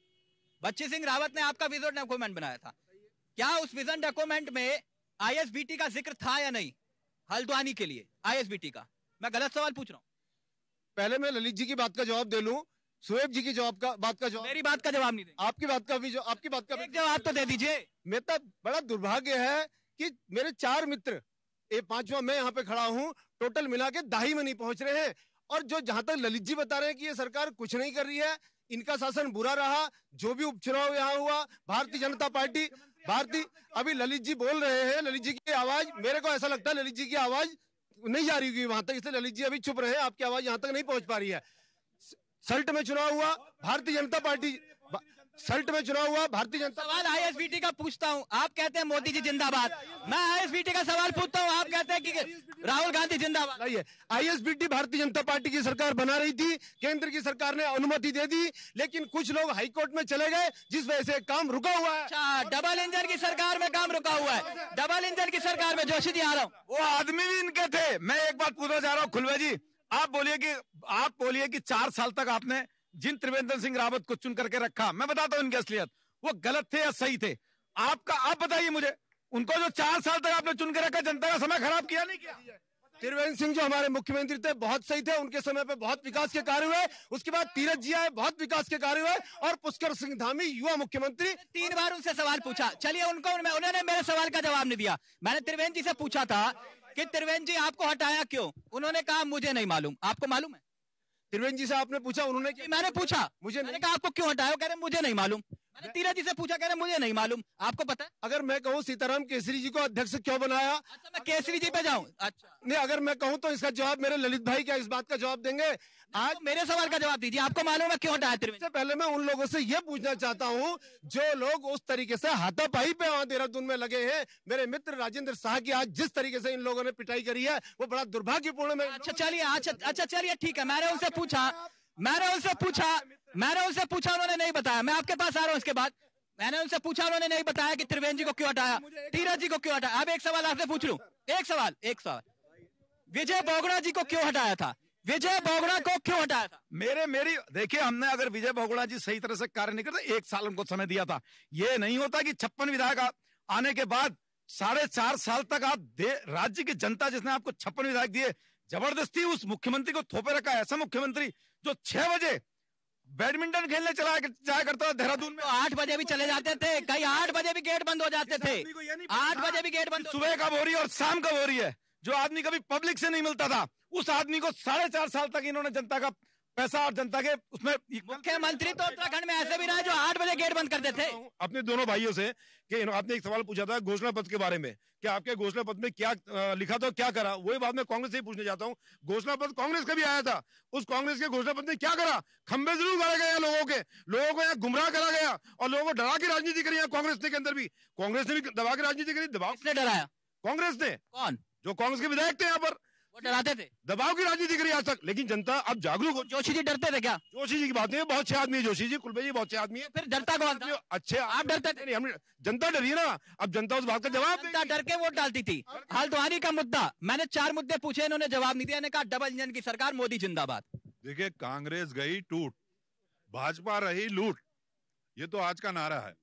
बच्ची सिंह रावत ने आपका विजन डॉक्यूमेंट बनाया था, क्या उस विजन डॉक्यूमेंट में आईएसबीटी का जिक्र था या नहीं हल्द्वानी के लिए आईएसबीटी का? मैं गलत सवाल पूछ रहा हूं? पहले मैं ललित जी की बात का जवाब दे लूं, सुहेब जी की जवाब का बात का जवाब, मेरी बात का जवाब नहीं देंगे, आपकी बात का भी जो आपकी बात का एक जवाब तो दे दीजिए। मेरा बड़ा दुर्भाग्य है कि मेरे चार मित्र, ये पांचवा मैं यहाँ पे खड़ा हूँ, टोटल मिला के दाही में नहीं पहुंच रहे हैं। और जो जहां तक ललित जी बता रहे हैं कि ये सरकार कुछ नहीं कर रही है, इनका शासन बुरा रहा, जो भी उपचुनाव यहाँ हुआ, भारतीय जनता पार्टी, भारतीय, अभी ललित जी बोल रहे हैं, ललित जी की आवाज, मेरे को ऐसा लगता है ललित जी की आवाज नहीं जा रही होगी वहां तक, इसलिए ललित जी अभी चुप रहे, आपकी आवाज यहाँ तक नहीं पहुंच पा रही है। सल्ट में चुनाव हुआ, भारतीय जनता पार्टी, सल्ट में चुनाव हुआ, भारतीय जनता, सवाल आईएसबीटी का पूछता हूं, आप कहते हैं मोदी जी जिंदाबाद, मैं आईएसबीटी का सवाल पूछता हूं, आप कहते हैं कि राहुल गांधी जिंदाबाद। नहीं है, आईएसबीटी भारतीय जनता पार्टी की सरकार बना रही थी, केंद्र की सरकार ने अनुमति दे दी, लेकिन कुछ लोग हाईकोर्ट में चले गए, जिस वजह से काम रुका हुआ है। अच्छा, डबल इंजन की सरकार में काम रुका हुआ है, डबल इंजन की सरकार में। जोशी जी आ रहा हूँ, वो आदमी भी इनके थे। मैं एक बात पूछना चाह रहा हूँ खुलवे जी, आप बोलिए कि आप बोलिए कि चार साल तक आपने जिन त्रिवेंद्र सिंह रावत को चुन करके रखा, मैं बताता हूं इनकी असलियत, वो गलत थे या सही थे? आपका आप बताइए मुझे, उनको जो चार साल तक आपने चुन के रखा, जनता का समय खराब किया नहीं किया? त्रिवेंद्र सिंह जो हमारे मुख्यमंत्री थे बहुत सही थे, उनके समय पे बहुत विकास के कार्य हुए, उसके बाद तीरथ जी आए, बहुत विकास के कार्य हुए, और पुष्कर सिंह धामी युवा मुख्यमंत्री। तीन बार उनसे सवाल पूछा, चलिए उनको, उन्होंने मेरे सवाल का जवाब नहीं दिया। मैंने त्रिवेंद्र जी से पूछा था कि त्रिवेंद्र जी आपको हटाया क्यों, उन्होंने कहा मुझे नहीं मालूम। आपको मालूम है? त्रिवेंद्र जी से आपने पूछा, उन्होंने जी, मैंने पूछा, मुझे मैंने कहा आपको क्यों हटाया, कह रहे मुझे नहीं मालूम। मैंने तीरथ जी से पूछा, कह रहे मुझे नहीं मालूम। आपको पता है? अगर मैं कहूँ सीताराम केसरी जी को अध्यक्ष क्यों बनाया? अच्छा, मैं केसरी जी पे जाऊं? अच्छा नहीं, अगर मैं कहूँ तो इसका जवाब मेरे ललित भाई क्या इस बात का जवाब देंगे? आज तो मेरे सवाल का जवाब दीजिए, आपको मालूम है क्यों हटाया त्रिवेंद्र? सबसे पहले मैं उन लोगों से यह पूछना चाहता हूं जो लोग उस तरीके से हाथापाई पे वहां देहरादून में लगे हैं, मेरे मित्र राजेंद्र शाह की आज जिस तरीके से इन लोगों ने पिटाई करी है वो बड़ा दुर्भाग्यपूर्ण है। अच्छा चलिए, अच्छा अच्छा चलिए ठीक है, मैंने उनसे पूछा, मैंने उनसे पूछा मैंने उनसे पूछा उन्होंने नहीं बताया। मैं आपके पास आ रहा हूँ इसके बाद। मैंने उनसे पूछा, उन्होंने नहीं बताया कि त्रिवेंद्र जी को क्यों हटाया, तीरथ जी को क्यों हटाया। अब एक सवाल आपसे पूछ लूं, एक सवाल एक सवाल विजय बोगड़ा जी को क्यों हटाया था? विजय बोगड़ा को क्यों हटाया था? मेरे मेरी देखिए, हमने अगर विजय बोगड़ा जी सही तरह से कार्य नहीं करते, एक साल उनको समय दिया था। ये नहीं होता कि छप्पन विधायक आने के बाद साढ़े चार साल तक आप राज्य की जनता जिसने आपको छप्पन विधायक दिए, जबरदस्ती उस मुख्यमंत्री को थोपे रखा। ऐसा मुख्यमंत्री जो छह बजे बैडमिंटन खेलने चला जाया करता था देहरादून में, तो आठ बजे भी चले जाते थे, कई आठ बजे भी गेट बंद हो जाते थे, आठ बजे भी गेट बंद। सुबह कब हो रही है और शाम कब हो रही है? जो आदमी कभी पब्लिक से नहीं मिलता था, उस आदमी को साढ़े चार साल तक इन्होंने जनता का पैसा और जनता के उसमें। मुख्यमंत्री तो उत्तराखंड में ऐसे भी रहे जो आठ बजे गेट बंद करते थे। अपने दोनों भाइयों से कि आपने एक सवाल पूछा था घोषणा पत्र के बारे में, कि आपके घोषणा पत्र में क्या लिखा था, क्या करा। वही बात मैं कांग्रेस से ही पूछने जाता हूँ। घोषणा पत्र कांग्रेस का भी आया था, उस कांग्रेस के घोषणा पत्र ने क्या करा? खंबे जरूर गाड़े गए लोगों के, लोगों को यहाँ गुमराह करा गया और लोगों को डरा की राजनीति करी है कांग्रेस के अंदर भी। कांग्रेस ने भी दबा की राजनीति करी। दबाव किसने डराया? कांग्रेस ने। कौन? जो कांग्रेस के विधायक थे यहाँ पर, वो डराते थे, दबाव की राजनीति करी आज तक। लेकिन जनता अब जागरूक हो। जोशी जी डरते थे क्या? जोशी जी की बात नहीं है, बहुत अच्छे आदमी है जोशी जी, कुलबे जी बहुत अच्छे आदमी है। फिर डरता कौन था? अच्छे आप डरते थे? नहीं, हम जनता डरी ना। अब जनता उस बात का जवाब जनता डर के वोट डालती थी। हल्द्वानी का मुद्दा, मैंने चार मुद्दे पूछे, इन्होंने जवाब नहीं दिया। इन्होंने कहा डबल इंजन की सरकार, मोदी जिंदाबाद। देखिए, कांग्रेस गई टूट, भाजपा रही लूट, ये तो आज का नारा है।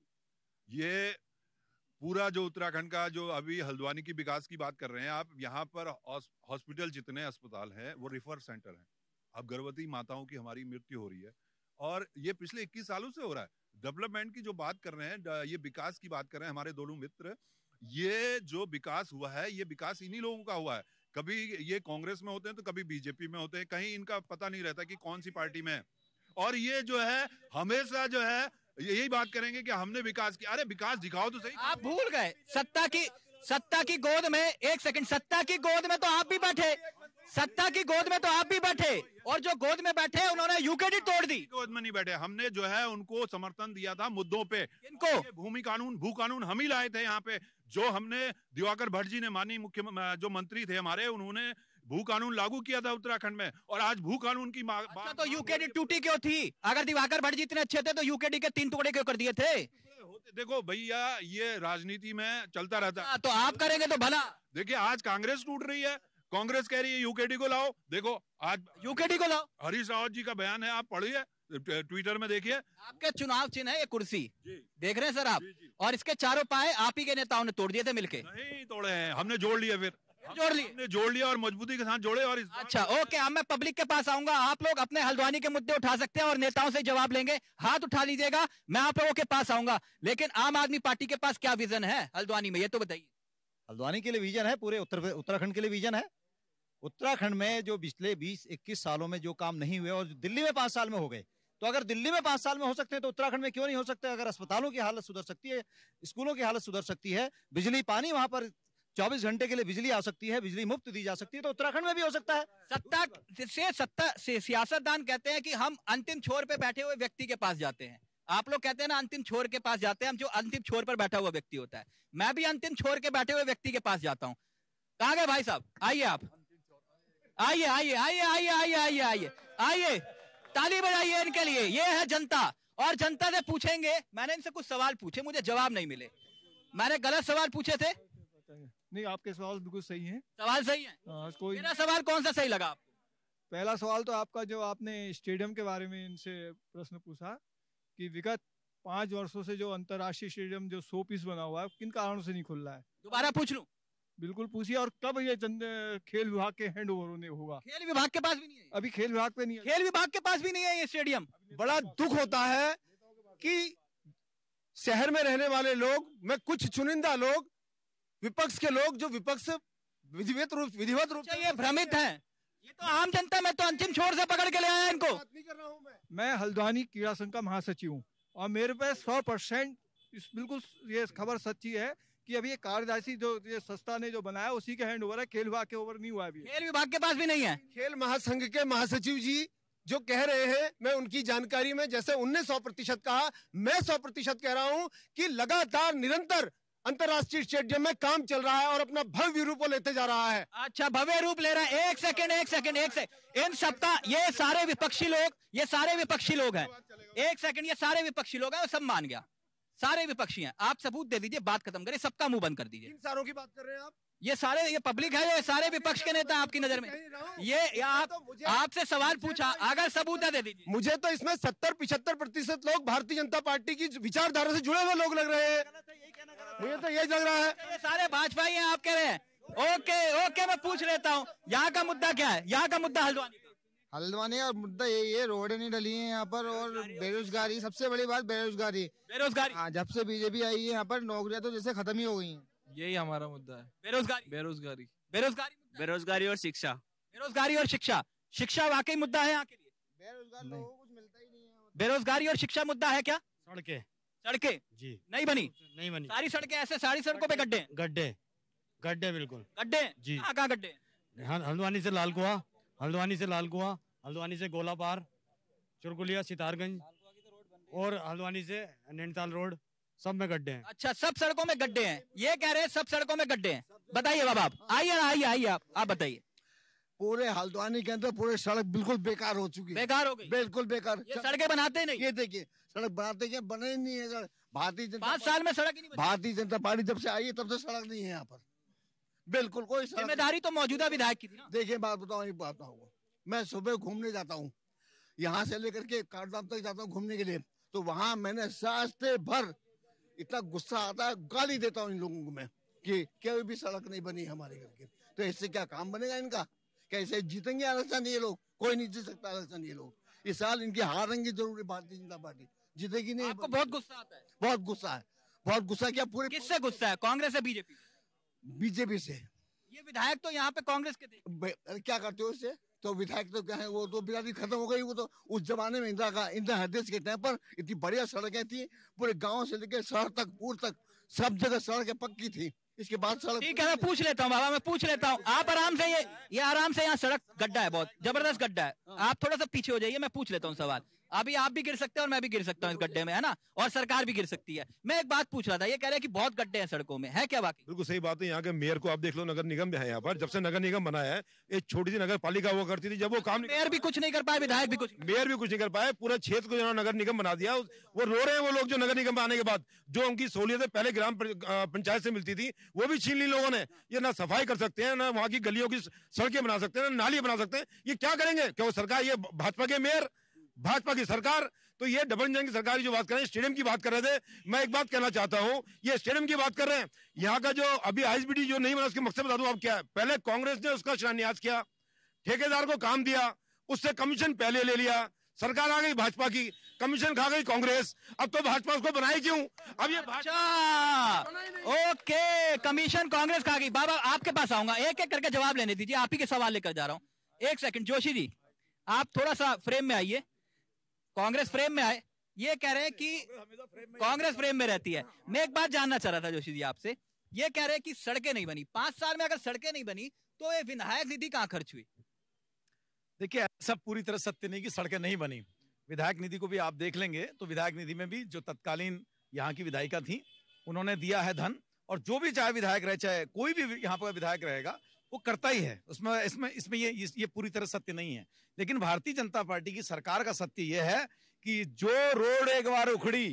ये पूरा जो उत्तराखंड का जो अभी हल्द्वानी की विकास की बात कर रहे हैं आप, यहाँ पर हॉस्पिटल जितने अस्पताल हैं वो रिफर सेंटर हैं। अब गर्भवती माताओं की हमारी मृत्यु हो रही है और ये पिछले इक्कीस सालों से हो रहा है। डेवलपमेंट की जो बात कर रहे हैं, ये विकास की बात कर रहे हैं हमारे दोनों मित्र, ये जो विकास हुआ है ये विकास इन्हीं लोगों का हुआ है। कभी ये कांग्रेस में होते हैं तो कभी बीजेपी में होते हैं, कहीं इनका पता नहीं रहता कि कौन सी पार्टी में है। और ये जो है हमेशा जो है यही बात करेंगे कि हमने विकास किया। अरे विकास दिखाओ तो सही। आप भूल गए सत्ता की सत्ता की गोद में, एक सेकंड, सत्ता की गोद में तो आप भी बैठे, सत्ता की गोद में तो आप भी बैठे, और जो गोद में बैठे उन्होंने यूकेडी तोड़ दी। गोद में नहीं बैठे, हमने जो है उनको समर्थन दिया था मुद्दों पे। किनको? भूमि कानून, भू कानून हम ही लाए थे यहाँ पे। जो हमने दिवाकर भट्ट जी ने, माननीय मुख्य जो मंत्री थे हमारे, उन्होंने भू कानून लागू किया था उत्तराखंड में, और आज भू कानून की मांग। अच्छा, तो यूकेडी टूटी क्यों थी? अगर दिवाकर भट्ट जी इतने अच्छे थे तो यूकेडी के तीन टुकड़े क्यों कर दिए थे? देखो भैया, ये राजनीति में चलता रहता है। तो आप करेंगे तो भला। देखिए आज कांग्रेस टूट रही है, कांग्रेस कह रही है यूकेडी को लाओ। देखो आज यूकेडी को लाओ, हरीश रावत जी का बयान है, आप पढ़िए, ट्विटर में देखिए। आपके चुनाव चिन्ह है ये कुर्सी, देख रहे हैं सर आप, जी, जी। और इसके चारों पाए आप ही के नेताओं ने तोड़ दिए थे मिलके। नहीं तोड़े हैं, हमने जोड़ लिए, फिर जोड़ लिए, हमने जोड़ लिया और मजबूती के साथ जोड़े। और इस अच्छा ओके, अब मैं पब्लिक के पास आऊंगा, आप लोग अपने हल्द्वानी के मुद्दे उठा सकते हैं और नेताओं से जवाब लेंगे, हाथ उठा लीजिएगा, मैं आप लोगों के पास आऊंगा। लेकिन आम आदमी पार्टी के पास क्या विजन है हल्द्वानी में, ये तो बताइए। हल्द्वानी के लिए विजन है, पूरे उत्तर उत्तराखंड के लिए विजन है। उत्तराखंड में जो पिछले बीस इक्कीस सालों में जो काम नहीं हुए और दिल्ली में पांच साल में हो गए, तो अगर दिल्ली में पांच साल में हो सकते हैं तो उत्तराखंड में क्यों नहीं हो सकते? अगर अस्पतालों की हालत सुधर सकती है, स्कूलों की हालत सुधर सकती है, बिजली पानी वहां पर चौबीस घंटे के लिए बिजली आ सकती है, बिजली मुफ्त दी जा सकती है, तो उत्तराखंड में भी हो सकता है। सत्ता से सत्ता से सियासतदान कहते हैं कि हम अंतिम छोर पे बैठे हुए व्यक्ति के पास जाते हैं। आप लोग कहते हैं ना अंतिम छोर के पास जाते हैं हम, जो अंतिम छोर पर बैठा हुआ व्यक्ति होता है। मैं भी अंतिम छोर के बैठे हुए व्यक्ति के पास जाता हूँ। कहाँ गए भाई साहब? आइए आप, आइए आइए आइए आइए आइए आइए आइए आइए, ताली बजाइए इनके लिए। ये है जनता, और जनता से पूछेंगे। मैंने इनसे कुछ सवाल पूछे, मुझे जवाब नहीं मिले। मैंने गलत सवाल पूछे थे? नहीं, आपके सवाल बिल्कुल सही हैं। सवाल सही है? हाँ, कोई मेरा सवाल कौन सा सही लगा आपको? पहला सवाल तो आपका, जो आपने स्टेडियम के बारे में इनसे प्रश्न पूछा कि विगत पांच वर्षों से जो अंतर्राष्ट्रीय स्टेडियम जो सौ पीस बना हुआ है, किन कारणों से नहीं खुल रहा है? दोबारा पूछ लूं? बिल्कुल पूछिए। और कब ये चंद- खेल विभाग के हैंड ओवर होने होगा? खेल विभाग के पास भी नहीं है, अभी खेल विभाग पे नहीं है। खेल विभाग के पास भी नहीं है ये स्टेडियम। बड़ा दुख होता है कि शहर में रहने वाले लोग में कुछ चुनिंदा लोग, विपक्ष के लोग, जो विपक्ष विधिवत रूप विधिवत रूप अच्छा, ये भ्रमित हैं। ये तो आम जनता, में तो अंतिम छोर से पकड़ के ले आया इनको। बात नहीं कर रहा हूं मैं। मैं हल्द्वानी क्रीड़ा संघ का महासचिव हूँ, और मेरे पे सौ परसेंट इस बिल्कुल ये खबर सच्ची है कि अभी ये कार्यदर्शी जो ये संस्था ने जो बनाया उसी के हैंड ओवर है, खेल विभाग के ओवर नहीं हुआ अभी। खेल विभाग के पास भी नहीं है। खेल महासंघ के महासचिव जी जो कह रहे हैं, मैं उनकी जानकारी में, जैसे उनने सौ प्रतिशत कहा, मैं सौ प्रतिशत कह रहा हूं कि लगातार निरंतर अंतर्राष्ट्रीय स्टेडियम में काम चल रहा है और अपना भव्य रूप लेते जा रहा है। अच्छा, भव्य रूप ले रहा है। एक सेकंड एक सेकंड एक सेकंड इन सबका, ये सारे विपक्षी लोग, ये सारे विपक्षी लोग हैं। एक सेकंड, ये सारे विपक्षी लोग हैं, वो सब मान गया, सारे विपक्षी हैं। आप सबूत दे दीजिए, बात खत्म करिए, सबका मुंह बंद कर दीजिए। किन सारों की बात कर रहे हैं आप? ये सारे, ये पब्लिक है, ये सारे विपक्ष के नेता आपकी नजर में। ये ये आप आपसे सवाल पूछा, अगर सबूत है दे दीजिए। मुझे तो इसमें सत्तर पिछहत्तर प्रतिशत लोग भारतीय जनता पार्टी की विचारधारा से जुड़े हुए लोग लग रहे हैं। मुझे तो यही लग रहा है। ये सारे भाजपा ही हैं, आप कह रहे हैं। ओके ओके, मैं पूछ लेता हूँ, यहाँ का मुद्दा क्या है? यहाँ का मुद्दा हल्द्वानी का। हल्द्वानी का मुद्दा यही है, रोडें नहीं डली हैं यहाँ पर, और बेरोजगारी, सबसे बड़ी बात बेरोजगारी। बेरोजगारी, हाँ, जब से बीजेपी आई है यहाँ पर नौकरियां तो जैसे खत्म ही हो गई हैं। यही हमारा मुद्दा है, बेरोजगारी बेरोजगारी। बेरोजगारी मुद्दा है। बेरोजगारी और शिक्षा। बेरोजगारी और शिक्षा, शिक्षा वाकई मुद्दा है यहाँ के लिए। बेरोजगार लोगों को कुछ मिलता ही नहीं है। बेरोजगारी और शिक्षा मुद्दा है क्या? सड़कें सड़कें जी नहीं बनी, नहीं बनी, सारी सड़कें ऐसे, सारी सड़कों पे गड्ढे हैं। गड्ढे गड्ढे बिल्कुल गड्ढे हैं? जी। कहाँ कहाँ गड्ढे हैं? हल- हल्द्वानी से लाल कुआं, हल्द्वानी से लाल कुआं, हल्द्वानी से गोला पार, चुरकुलिया, सितारगंज, और हल्द्वानी से नैनीताल रोड, सब में गड्ढे हैं। अच्छा, सब सड़कों में गड्ढे हैं, ये कह रहे हैं सब सड़कों में गड्ढे हैं। बताइए बाबा, आप आइए आइए आइए, आप आप बताइए। पूरे हल्द्वानी के अंदर पूरे सड़क बिल्कुल बेकार हो चुकी है, बेकार हो गई, बिल्कुल बेकार। ये सड़कें बनाते ही नहीं। ये देखिए, सड़क बनाते क्या, बने ही नहीं है सड़क। भारतीय जनता पांच साल में सड़क ही नहीं बनी। भारतीय जनता पार्टी जब से आई है तब से सड़क नहीं है यहाँ पर, बिल्कुल कोई सड़क। जिम्मेदारी तो मौजूदा विधायक की थी ना। देखिए, बात बताऊँ, एक बात बताऊँ, मैं सुबह घूमने जाता हूँ, यहाँ से लेकर के काठदाम तक जाता हूँ घूमने के लिए, तो वहाँ मैंने रास्ते भर इतना गुस्सा आता है, गाली देता हूँ इन लोगों को मैं कि कोई भी सड़क नहीं बनी हमारे घर के। तो इससे क्या काम बनेगा इनका? कैसे जीतेंगे इलेक्शन ये लोग? कोई नहीं जीत सकता इलेक्शन ये लोग। इस साल इनकी हारेंगे जरूर भारतीय जनता पार्टी, जीतेगी नहीं। आपको बहुत गुस्सा आता है? बहुत गुस्सा है, बहुत गुस्सा। क्या पूरे किससे गुस्सा है? कांग्रेस या बीजेपी? बीजेपी से। ये विधायक तो यहाँ पे कांग्रेस के थे। बे- अरे क्या करते हो इससे? तो विधायक तो क्या है, वो तो बिरादरी खत्म हो गई। वो तो उस जमाने में इंदिरा का इंदिरा हृदय के टाइम पर इतनी बढ़िया सड़कें थी, पूरे गांव से लेकर शहर तक, पूर्व तक सब जगह सड़कें पक्की थी। इसके बाद सड़क ठीक है, मैं पूछ लेता हूँ बाबा, मैं पूछ लेता हूँ। आप आराम से, ये ये आराम से, यहाँ सड़क गड्ढा है, बहुत जबरदस्त गड्ढा है। आप थोड़ा सा पीछे हो जाइए, मैं पूछ लेता हूँ सवाल। अभी आप भी गिर सकते हैं और मैं भी गिर सकता हूँ इस गड्ढे में, है ना, और सरकार भी गिर सकती है। मैं एक बात पूछ रहा था, ये कह रहे हैं कि बहुत गड्ढे हैं सड़कों में, है क्या वाकई? बिल्कुल सही बात है। यहाँ के मेयर को आप देख लो, नगर निगम है यहाँ पर, जब से नगर निगम बना है, एक छोटी सी नगर पालिका हुआ करती थी, जब वो काम मेयर भी कुछ नहीं कर पाए, विधायक भी कुछ मेयर भी कुछ नहीं कर पाए, पूरा क्षेत्र को जो नगर निगम बना दिया। वो रो रहे हैं वो लोग जो नगर निगम में आने के बाद, जो उनकी सहूलियतें पहले ग्राम पंचायत से मिलती थी वो भी छीन ली लोगों ने। ये ना सफाई कर सकते हैं, ना वहाँ की गलियों की सड़कें बना सकते हैं, ना नाली बना सकते हैं। ये क्या करेंगे? क्या वो सरकार, ये भाजपा के मेयर, भाजपा की सरकार? तो ये डबल इंजन की सरकार की जो बात कर रहे हैं, स्टेडियम की बात कर रहे थे, मैं एक बात कहना चाहता हूं, ये स्टेडियम की बात कर रहे हैं। यहाँ का जो अभी आईएसबीटी जो नहीं बना, उसके मकसद बता दूं आप क्या है। पहले कांग्रेस ने उसका शिलान्यास किया, ठेकेदार को काम दिया, उससे कमीशन पहले ले लिया, सरकार आ गई भाजपा की, कमीशन खा गई कांग्रेस। अब तो भाजपा उसको बनाई क्यों? अब ये अच्छा, ओके, कमीशन कांग्रेस खा गई। बाबा आपके पास आऊंगा, एक एक करके जवाब लेने दीजिए, आप ही के सवाल लेकर जा रहा हूँ। एक सेकंड जोशी जी, आप थोड़ा सा फ्रेम में आइए, कांग्रेस फ्रेम में आए। ये कह रहे हैं कि कांग्रेस फ्रेम में रहती है। मैं एक बात जानना चाह रहा था जोशी जी आपसे, ये कह रहे हैं कि सड़कें नहीं बनी, पांच साल में अगर सड़कें नहीं बनी तो ये विधायक निधि कहां खर्च हुई? देखिए, ऐसा पूरी तरह सत्य नहीं कि सड़कें नहीं बनी। विधायक निधि को भी आप देख लेंगे तो विधायक निधि में भी जो तत्कालीन यहाँ की विधायिका थी, उन्होंने दिया है धन, और जो भी चाहे विधायक रहे, चाहे कोई भी यहाँ पर विधायक रहेगा, वो करता ही है। उसमें इसमें इसमें ये ये पूरी तरह सत्य नहीं है। लेकिन भारतीय जनता पार्टी की सरकार का सत्य ये है कि जो रोड एक बार उखड़ी,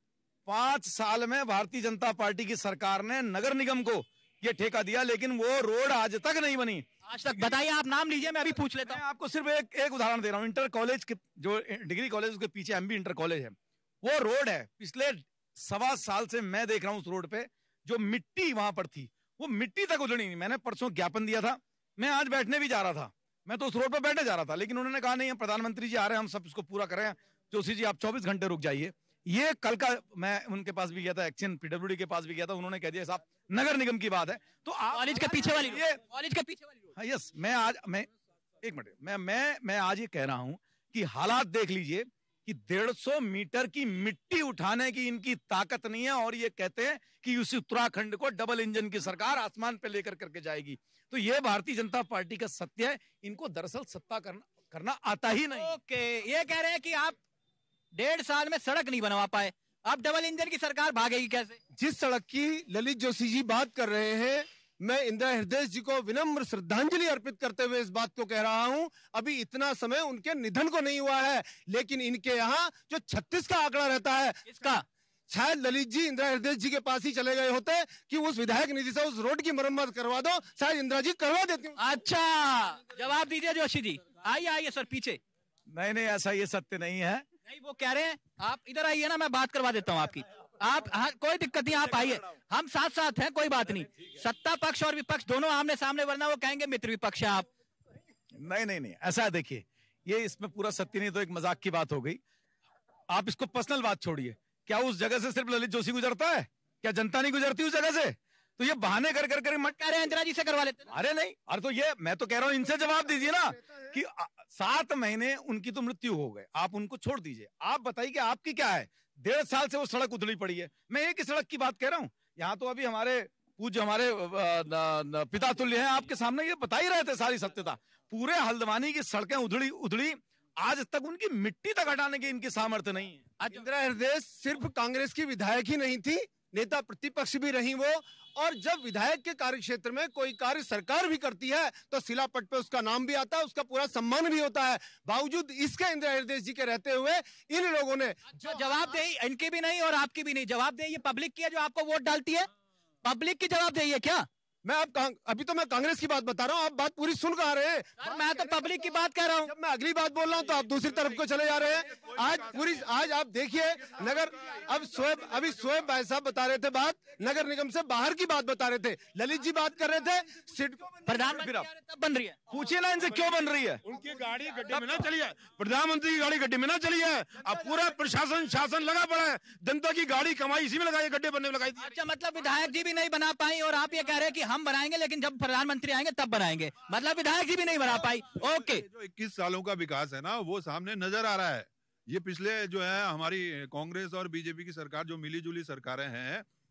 पांच साल में भारतीय जनता पार्टी की सरकार ने नगर निगम को ये ठेका दिया, लेकिन वो रोड आज तक नहीं बनी, आज तक। बताइए, आप नाम लीजिए, मैं अभी पूछ लेता हूँ। आपको सिर्फ एक एक उदाहरण दे रहा हूँ। इंटर कॉलेज के जो डिग्री कॉलेज, उसके पीछे एमबी इंटर कॉलेज है, वो रोड है, पिछले सवा साल से मैं देख रहा हूँ उस रोड पे जो मिट्टी वहां पर थी, वो मिट्टी तक उधड़ी नहीं। मैंने परसों ज्ञापन दिया था, मैं आज बैठने भी जा रहा था, मैं तो उस रोड पर बैठने जा रहा था, लेकिन उन्होंने कहा नहीं, हम प्रधानमंत्री जी आ रहे हैं, हम सब इसको पूरा कर रहे हैं, जोशी जी आप चौबीस घंटे रुक जाइए। ये कल का मैं उनके पास भी गया था, एक्शन पीडब्ल्यूडी के पास भी गया था, उन्होंने कह दिया साहब नगर निगम की बात है। तो कॉलेज के पीछे वाली, ये कॉलेज के पीछे वाली, हाँ यस, मैं आज मैं एक मिनट मैं मैं मैं आज ये कह रहा हूं कि हालात देख लीजिए कि डेढ़ सौ मीटर की मिट्टी उठाने की इनकी ताकत नहीं है, और ये कहते हैं कि उस उत्तराखंड को डबल इंजन की सरकार आसमान पे लेकर करके जाएगी। तो ये भारतीय जनता पार्टी का सत्य है, इनको दरअसल सत्ता करना करना आता ही नहीं। ओके, ये कह रहे हैं कि आप डेढ़ साल में सड़क नहीं बनवा पाए, अब डबल इंजन की सरकार भागेगी कैसे? जिस सड़क की ललित जोशी जी बात कर रहे हैं, मैं इंदिरा हृदय जी को विनम्र श्रद्धांजलि अर्पित करते हुए इस बात को कह रहा हूं, अभी इतना समय उनके निधन को नहीं हुआ है, लेकिन इनके यहाँ जो छत्तीस का आंकड़ा रहता है, इसका शायद ललित जी इंदिरा हृदय जी के पास ही चले गए होते कि उस विधायक निधि से उस रोड की मरम्मत करवा दो, शायद इंदिरा जी करवा देती। अच्छा, जवाब दीजिए जोशी जी, आइए आइए सर पीछे। नहीं नहीं, ऐसा ये सत्य नहीं है। नहीं, वो कह रहे हैं, आप इधर आइए ना, मैं बात करवा देता हूँ आपकी। आप हाँ, कोई दिक्कत नहीं, आप आइए, हम साथ साथ हैं, कोई बात नहीं। सत्ता पक्ष और विपक्ष दोनों आमने सामने, वरना वो कहेंगे मित्र विपक्ष है आप। नहीं नहीं नहीं, ऐसा है, देखिए ये इसमें पूरा सत्य नहीं, तो एक मजाक की बात हो गई। आप इसको पर्सनल बात छोड़िए, क्या उस जगह से सिर्फ ललित जोशी गुजरता है? क्या जनता नहीं गुजरती उस जगह से? तो ये बहाने कर कर कर मत कह रहे हैं इंदिरा जी से करवा लेते। अरे नहीं, अरे तो ये मैं तो कह रहा हूँ, इनसे जवाब दीजिए ना कि सात महीने उनकी तो मृत्यु हो गए, आप उनको छोड़ दीजिए, आप बताइए कि आपकी क्या है? डेढ़ साल से वो सड़क उधड़ी पड़ी है, मैं एक ही सड़क की बात कह रहा हूँ। यहाँ तो अभी हमारे पूज्य हमारे पिता तुल्य हैं, आपके सामने ये बता ही रहे थे सारी सत्यता। पूरे हल्द्वानी की सड़कें उधड़ी उधड़ी, आज तक उनकी मिट्टी तक हटाने की इनकी सामर्थ्य नहीं है। इंदिरा हृदय सिर्फ कांग्रेस की विधायक ही नहीं थी, नेता प्रतिपक्ष भी रही वो, और जब विधायक के कार्य क्षेत्र में कोई कार्य सरकार भी करती है तो शिलापट पे उसका नाम भी आता है, उसका पूरा सम्मान भी होता है। बावजूद इसके इंदिरा हृदय जी के रहते हुए इन लोगों ने जो जवाब दे, इनकी भी नहीं और आपकी भी नहीं, जवाब दे, ये पब्लिक की है जो आपको वोट डालती है, पब्लिक की जवाब दे, क्या? मैं अब अभी तो मैं कांग्रेस की बात बता रहा हूँ, आप बात पूरी सुन कहा रहे हैं। मैं तो पब्लिक की बात कर रहा हूँ। जब मैं अगली बात बोल रहा हूँ तो आप दूसरी तरफ को चले जा रहे हैं। आज पूरी आज आप देखिए नगर, अब शोएब अभी शोएब भाई साहब बता रहे थे बात, नगर निगम से बाहर की बात बता रहे थे, ललित जी बात कर रहे थे, प्रधानमंत्री तब बन रही है, पूछिए ना इनसे क्यों बन रही है? उनकी गाड़ी गड्ढे में ना चली है, प्रधानमंत्री की गाड़ी गड्ढे में ना चली है, अब पूरा प्रशासन शासन लगा पड़ा है, जनता की गाड़ी कमाई इसी में लगाई, गड्ढे बनने में लगाई। अच्छा, मतलब विधायक जी भी नहीं बना पाई और आप ये कह रहे हैं कि हम बनाएंगे, लेकिन जब प्रधानमंत्री आएंगे तब बनाएंगे, मतलब विधायक जी भी नहीं बना पाई। ओके, जो इक्कीस सालों का विकास है ना, वो सामने नजर आ रहा है। ये पिछले जो है हमारी कांग्रेस और बीजेपी की सरकार जो मिली जुली सरकारें हैं,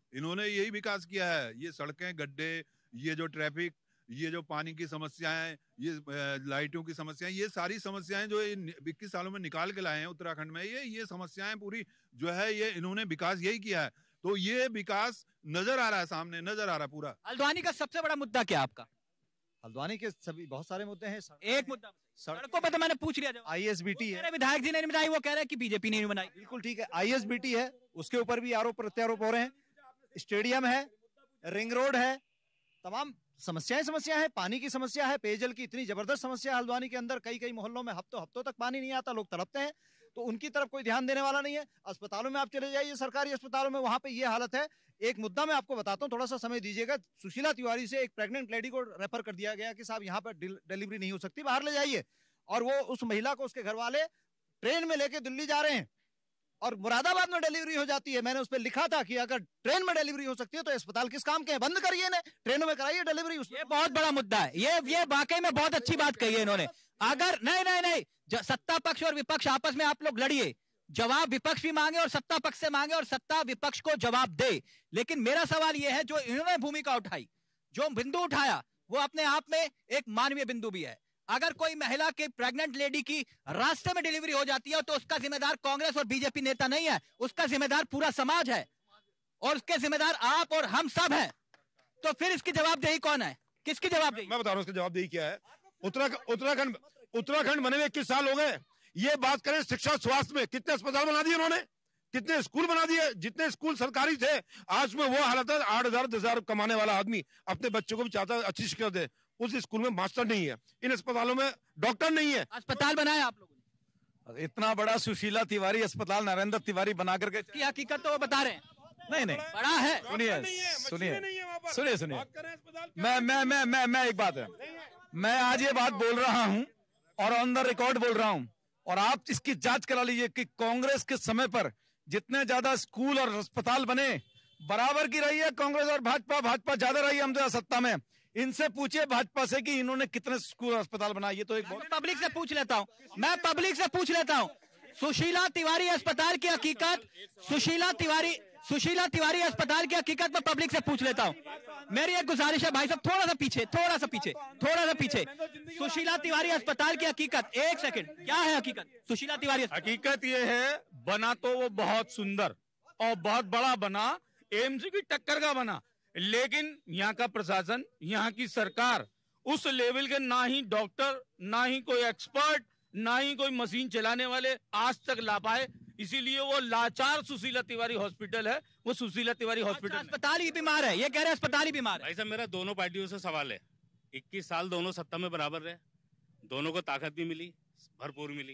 इन्होंने यही विकास किया है। ये सड़कें, गड्ढे, ये जो ट्रैफिक, ये जो पानी की समस्याएं, ये लाइटों की समस्याएं, ये सारी समस्याएं जो इक्कीस सालों में निकाल के लाए हैं उत्तराखंड में, ये ये समस्याएं पूरी जो है ये इन्होंने विकास यही किया है। तो ये विकास नजर आ रहा है, सामने नजर आ रहा है पूरा। हल्द्वानी का सबसे बड़ा मुद्दा क्या आपका? हल्द्वानी के सभी बहुत सारे मुद्दे हैं। एक मुद्दा सड़कों पर तो मैंने पूछ लिया। आईएसबीटी है, विधायक जी ने बनाई, वो कह रहे हैं कि बीजेपी ने बनाई। बिल्कुल ठीक है, आईएसबीटी है, उसके ऊपर भी आरोप प्रत्यारोप हो रहे हैं। स्टेडियम है, रिंग रोड है, तमाम समस्याएं समस्या है। पानी की समस्या है, पेयजल की इतनी जबरदस्त समस्या है हल्द्वानी के अंदर, कई कई मोहल्लों में हफ्तों हफ्तों तक पानी नहीं आता, लोग तड़पते हैं। तो उनकी तरफ कोई ध्यान देने वाला नहीं है। अस्पतालों में आप चले जाइए, सरकारी अस्पतालों में, वहां पे ये हालत है। एक मुद्दा मैं आपको बताता हूँ, थोड़ा सा समय दीजिएगा। सुशीला तिवारी से एक प्रेग्नेंट लेडी को रेफर कर दिया गया कि साहब यहाँ पर डिलीवरी नहीं हो सकती, बाहर ले जाइए। और वो उस महिला को उसके घर वाले ट्रेन में लेके दिल्ली जा रहे हैं और मुरादाबाद में डिलीवरी हो जाती है। मैंने उस पर लिखा था कि अगर ट्रेन में डिलीवरी हो सकती है तो अस्पताल किस काम के हैं, बंद करिए ना, ट्रेनों में कराइए डिलीवरी। ये बहुत बड़ा मुद्दा है, ये ये वाकई में बहुत अच्छी बात कही है इन्होंने। अगर नहीं नहीं नहीं सत्ता पक्ष और विपक्ष आपस में आप लोग लड़िए, जवाब विपक्ष भी मांगे और सत्ता पक्ष से मांगे और सत्ता विपक्ष को जवाब दे। लेकिन मेरा सवाल यह है, जो इन्होंने भूमिका उठाई, जो बिंदु उठाया, वो अपने आप में एक मानवीय बिंदु भी है। अगर कोई महिला के प्रेग्नेंट लेडी की रास्ते में डिलीवरी हो जाती है तो उसका जिम्मेदार कांग्रेस और बीजेपी नेता नहीं है, उसका जिम्मेदार पूरा समाज है और उसके जिम्मेदार आप और हम सब हैं। तो फिर इसकी जवाबदेही कौन है, किसकी जवाबदेही? मैं बता रहा हूँ इसकी जवाबदेही क्या है। उत्तराखंड उत्तराखंड उत्तराखंड बने हुए इक्कीस साल हो गए। ये बात करें शिक्षा स्वास्थ्य में, कितने अस्पताल बना दिए उन्होंने, कितने स्कूल बना दिए। जितने स्कूल सरकारी थे, आज में वो हालत है, आठ हजार दस हजार कमाने वाला आदमी अपने बच्चों को भी चाहता है अच्छी शिक्षा दे, उस स्कूल में मास्टर नहीं है, इन अस्पतालों में डॉक्टर नहीं है। अस्पताल बनाए आप लोगों ने, इतना बड़ा सुशीला तिवारी अस्पताल नरेंद्र तिवारी बना करके, की हकीकत तो वो बता रहे हैं। नहीं नहीं बड़ा है, सुनिए सुनिए सुनिए सुनिए मैं मैं मैं मैं मैं एक बात है, मैं आज ये बात बोल रहा हूं और ऑन द रिकॉर्ड बोल रहा हूं, और आप इसकी जांच करा लीजिए कि कांग्रेस के समय पर जितने ज्यादा स्कूल और अस्पताल बने, बराबर की रही है कांग्रेस और भाजपा, भाजपा ज्यादा रही है हम सत्ता में। इनसे पूछिए भाजपा से कि इन्होंने कितने स्कूल अस्पताल बनाए। ये तो एक पब्लिक से पूछ लेता हूं, मैं पब्लिक से पूछ लेता हूं, सुशीला तिवारी अस्पताल की हकीकत, सुशीला तिवारी सुशीला तिवारी अस्पताल की हकीकत में पब्लिक से पूछ लेता हूं। मेरी एक गुजारिश है भाई साहब, थोड़ा सा पीछे थोड़ा सा पीछे थोड़ा सा पीछे सुशीला तिवारी अस्पताल की हकीकत, एक सेकंड, क्या है हकीकत सुशीला तिवारी? हकीकत ये है, बना तो वो बहुत सुंदर और बहुत बड़ा बना, एम्स की टक्कर का बना, लेकिन यहाँ का प्रशासन, यहाँ की सरकार उस लेवल के ना ही डॉक्टर, ना ही कोई एक्सपर्ट, ना ही कोई मशीन चलाने वाले आज तक ला पाए। इसीलिए वो लाचार सुशीला तिवारी हॉस्पिटल है, वो सुशीला तिवारी हॉस्पिटल अच्छा, अस्पताल ही बीमार है, ये कह रहे हैं अस्पताल ही बीमार है। भाई साहब, मेरा दोनों पार्टियों से सवाल है। इक्कीस साल दोनों सत्ता में बराबर रहे, दोनों को ताकत भी मिली, भरपूर मिली।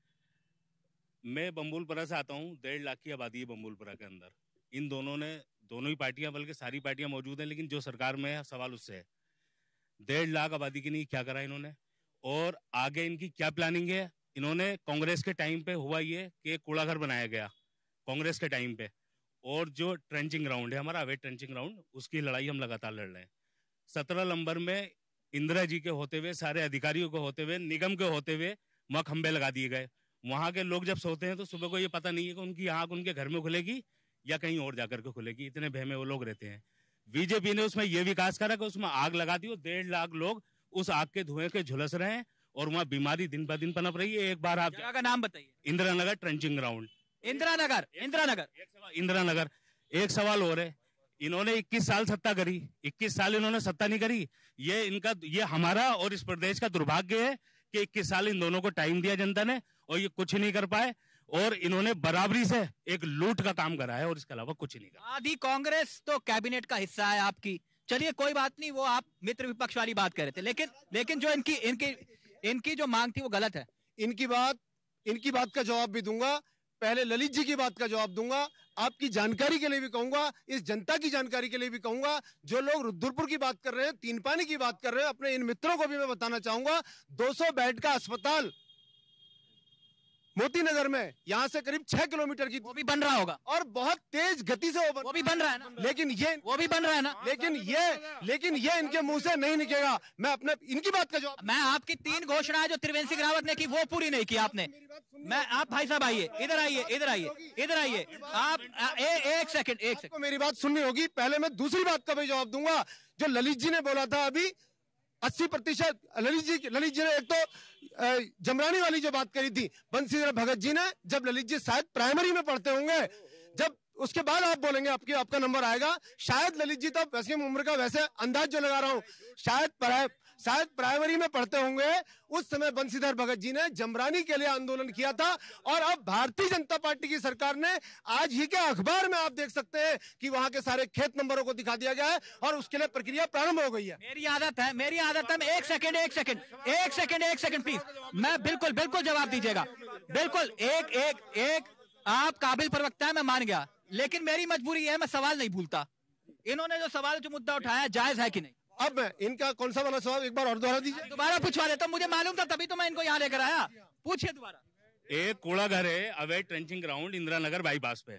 मैं बम्बुलपुरा से आता हूँ, डेढ़ लाख की आबादी है बम्बुलपुरा के अंदर। इन दोनों ने, दोनों ही पार्टियां, बल्कि सारी पार्टियां मौजूद हैं, लेकिन जो सरकार में है सवाल उससे है। डेढ़ लाख आबादी के लिए क्या करा इन्होंने और आगे इनकी क्या प्लानिंग है? इन्होंने कांग्रेस के टाइम पे हुआ ये कि एक कूड़ा घर बनाया गया कांग्रेस के टाइम पे, और जो ट्रेंचिंग ग्राउंड है हमारा, अवैध ट्रेंचिंग ग्राउंड, उसकी लड़ाई हम लगातार लड़ रहे हैं। सत्रह नंबर में इंदिरा जी के होते हुए, सारे अधिकारियों के होते हुए, निगम के होते हुए वहाँ खंबे लगा दिए गए। वहाँ के लोग जब सोते हैं तो सुबह को ये पता नहीं है कि उनकी आँख उनके घर में खुलेगी या कहीं और जाकर के खुलेगी, इतने भय में वो लोग रहते हैं। बीजेपी ने उसमें ये विकास करा कि उसमें आग लगा दी और डेढ़ लाख लोग उस आग के धुएं के झुलस रहे हैं और वहाँ बीमारी दिन ब दिन पनप रही है। एक बार आप जगह का नाम बताइए। Indira Nagar trenching ground, Indira Nagar, Indira Nagar, Indira Nagar. एक सवाल और है, इन्होंने इक्कीस साल सत्ता करी, इक्कीस साल इन्होंने सत्ता नहीं करी। ये इनका, ये हमारा और इस प्रदेश का दुर्भाग्य है कि इक्कीस साल इन दोनों को टाइम दिया जनता ने और ये कुछ नहीं कर पाए, और इन्होंने बराबरी से एक लूट का काम करा है और इसके अलावा कुछ नहीं करा। आधी कांग्रेस तो कैबिनेट का हिस्सा है आपकी, चलिए कोई बात नहीं, वो आप मित्र विपक्ष वाली बात कर रहे थे, लेकिन लेकिन जो इनकी इनकी इनकी जो मांग थी वो गलत है। इनकी बात इनकी बात का जवाब भी दूंगा, पहले ललित जी की बात का जवाब दूंगा, आपकी जानकारी के लिए भी कहूंगा, इस जनता की जानकारी के लिए भी कहूंगा। जो लोग रुद्रपुर की बात कर रहे हैं, तीन पानी की बात कर रहे हैं, अपने इन मित्रों को भी मैं बताना चाहूंगा, दो सौ बेड का अस्पताल मोती नगर में यहाँ से करीब छह किलोमीटर की, वो भी बन रहा होगा और बहुत तेज गति से वो बन, वो भी बन रहा है ना, लेकिन ये वो भी बन रहा है ना, लेकिन ये लेकिन ये इनके मुंह से नहीं निकलेगा। मैं अपने इनकी बात का जवाब, मैं आपकी तीन घोषणाएं जो त्रिवेंद्र सिंह रावत ने की वो पूरी नहीं की आपने। मैं आप भाई साहब आइए, इधर आइए, इधर आइए, इधर आइए आप आ, ए, एक सेकंड एक सेकंड मेरी बात सुननी होगी। पहले मैं दूसरी बात का भी जवाब दूंगा। जो ललित जी ने बोला था अभी अस्सी प्रतिशत, ललित जी ललित जी ने एक तो जमरानी वाली जो बात करी थी, बंसीधर भगत जी ने, जब ललित जी शायद प्राइमरी में पढ़ते होंगे, जब उसके बाद आप बोलेंगे आपके आपका नंबर आएगा, शायद ललित जी तो वैसे उम्र का वैसे अंदाज जो लगा रहा हूं, शायद शायद प्राइमरी में पढ़ते होंगे। उस समय बंसीधर भगत जी ने जमरानी के लिए आंदोलन किया था, और अब भारतीय जनता पार्टी की सरकार ने आज ही के अखबार में आप देख सकते हैं कि वहां के सारे खेत नंबरों को दिखा दिया गया है और उसके लिए प्रक्रिया प्रारंभ हो गई है। मेरी आदत है मेरी आदत है एक सेकंड एक सेकंड एक सेकंड एक सेकंड प्लीज, मैं बिल्कुल बिल्कुल जवाब दीजिएगा, बिल्कुल एक एक एक आप काबिल प्रवक्ता है, मैं मान गया, लेकिन मेरी मजबूरी है, मैं सवाल नहीं भूलता। इन्होंने जो सवाल जो मुद्दा उठाया जायज है कि नहीं? अब इनका कौन सा वाला सवाल एक बार और दोहरा दीजिए। दोबारा पूछवा देता, मुझे मालूम था तभी तो मैं इनको यहाँ लेकर आया। पूछिए दोबारा। एक कूड़ा घर है अवैध trenching ground Indira Nagar bypass पे,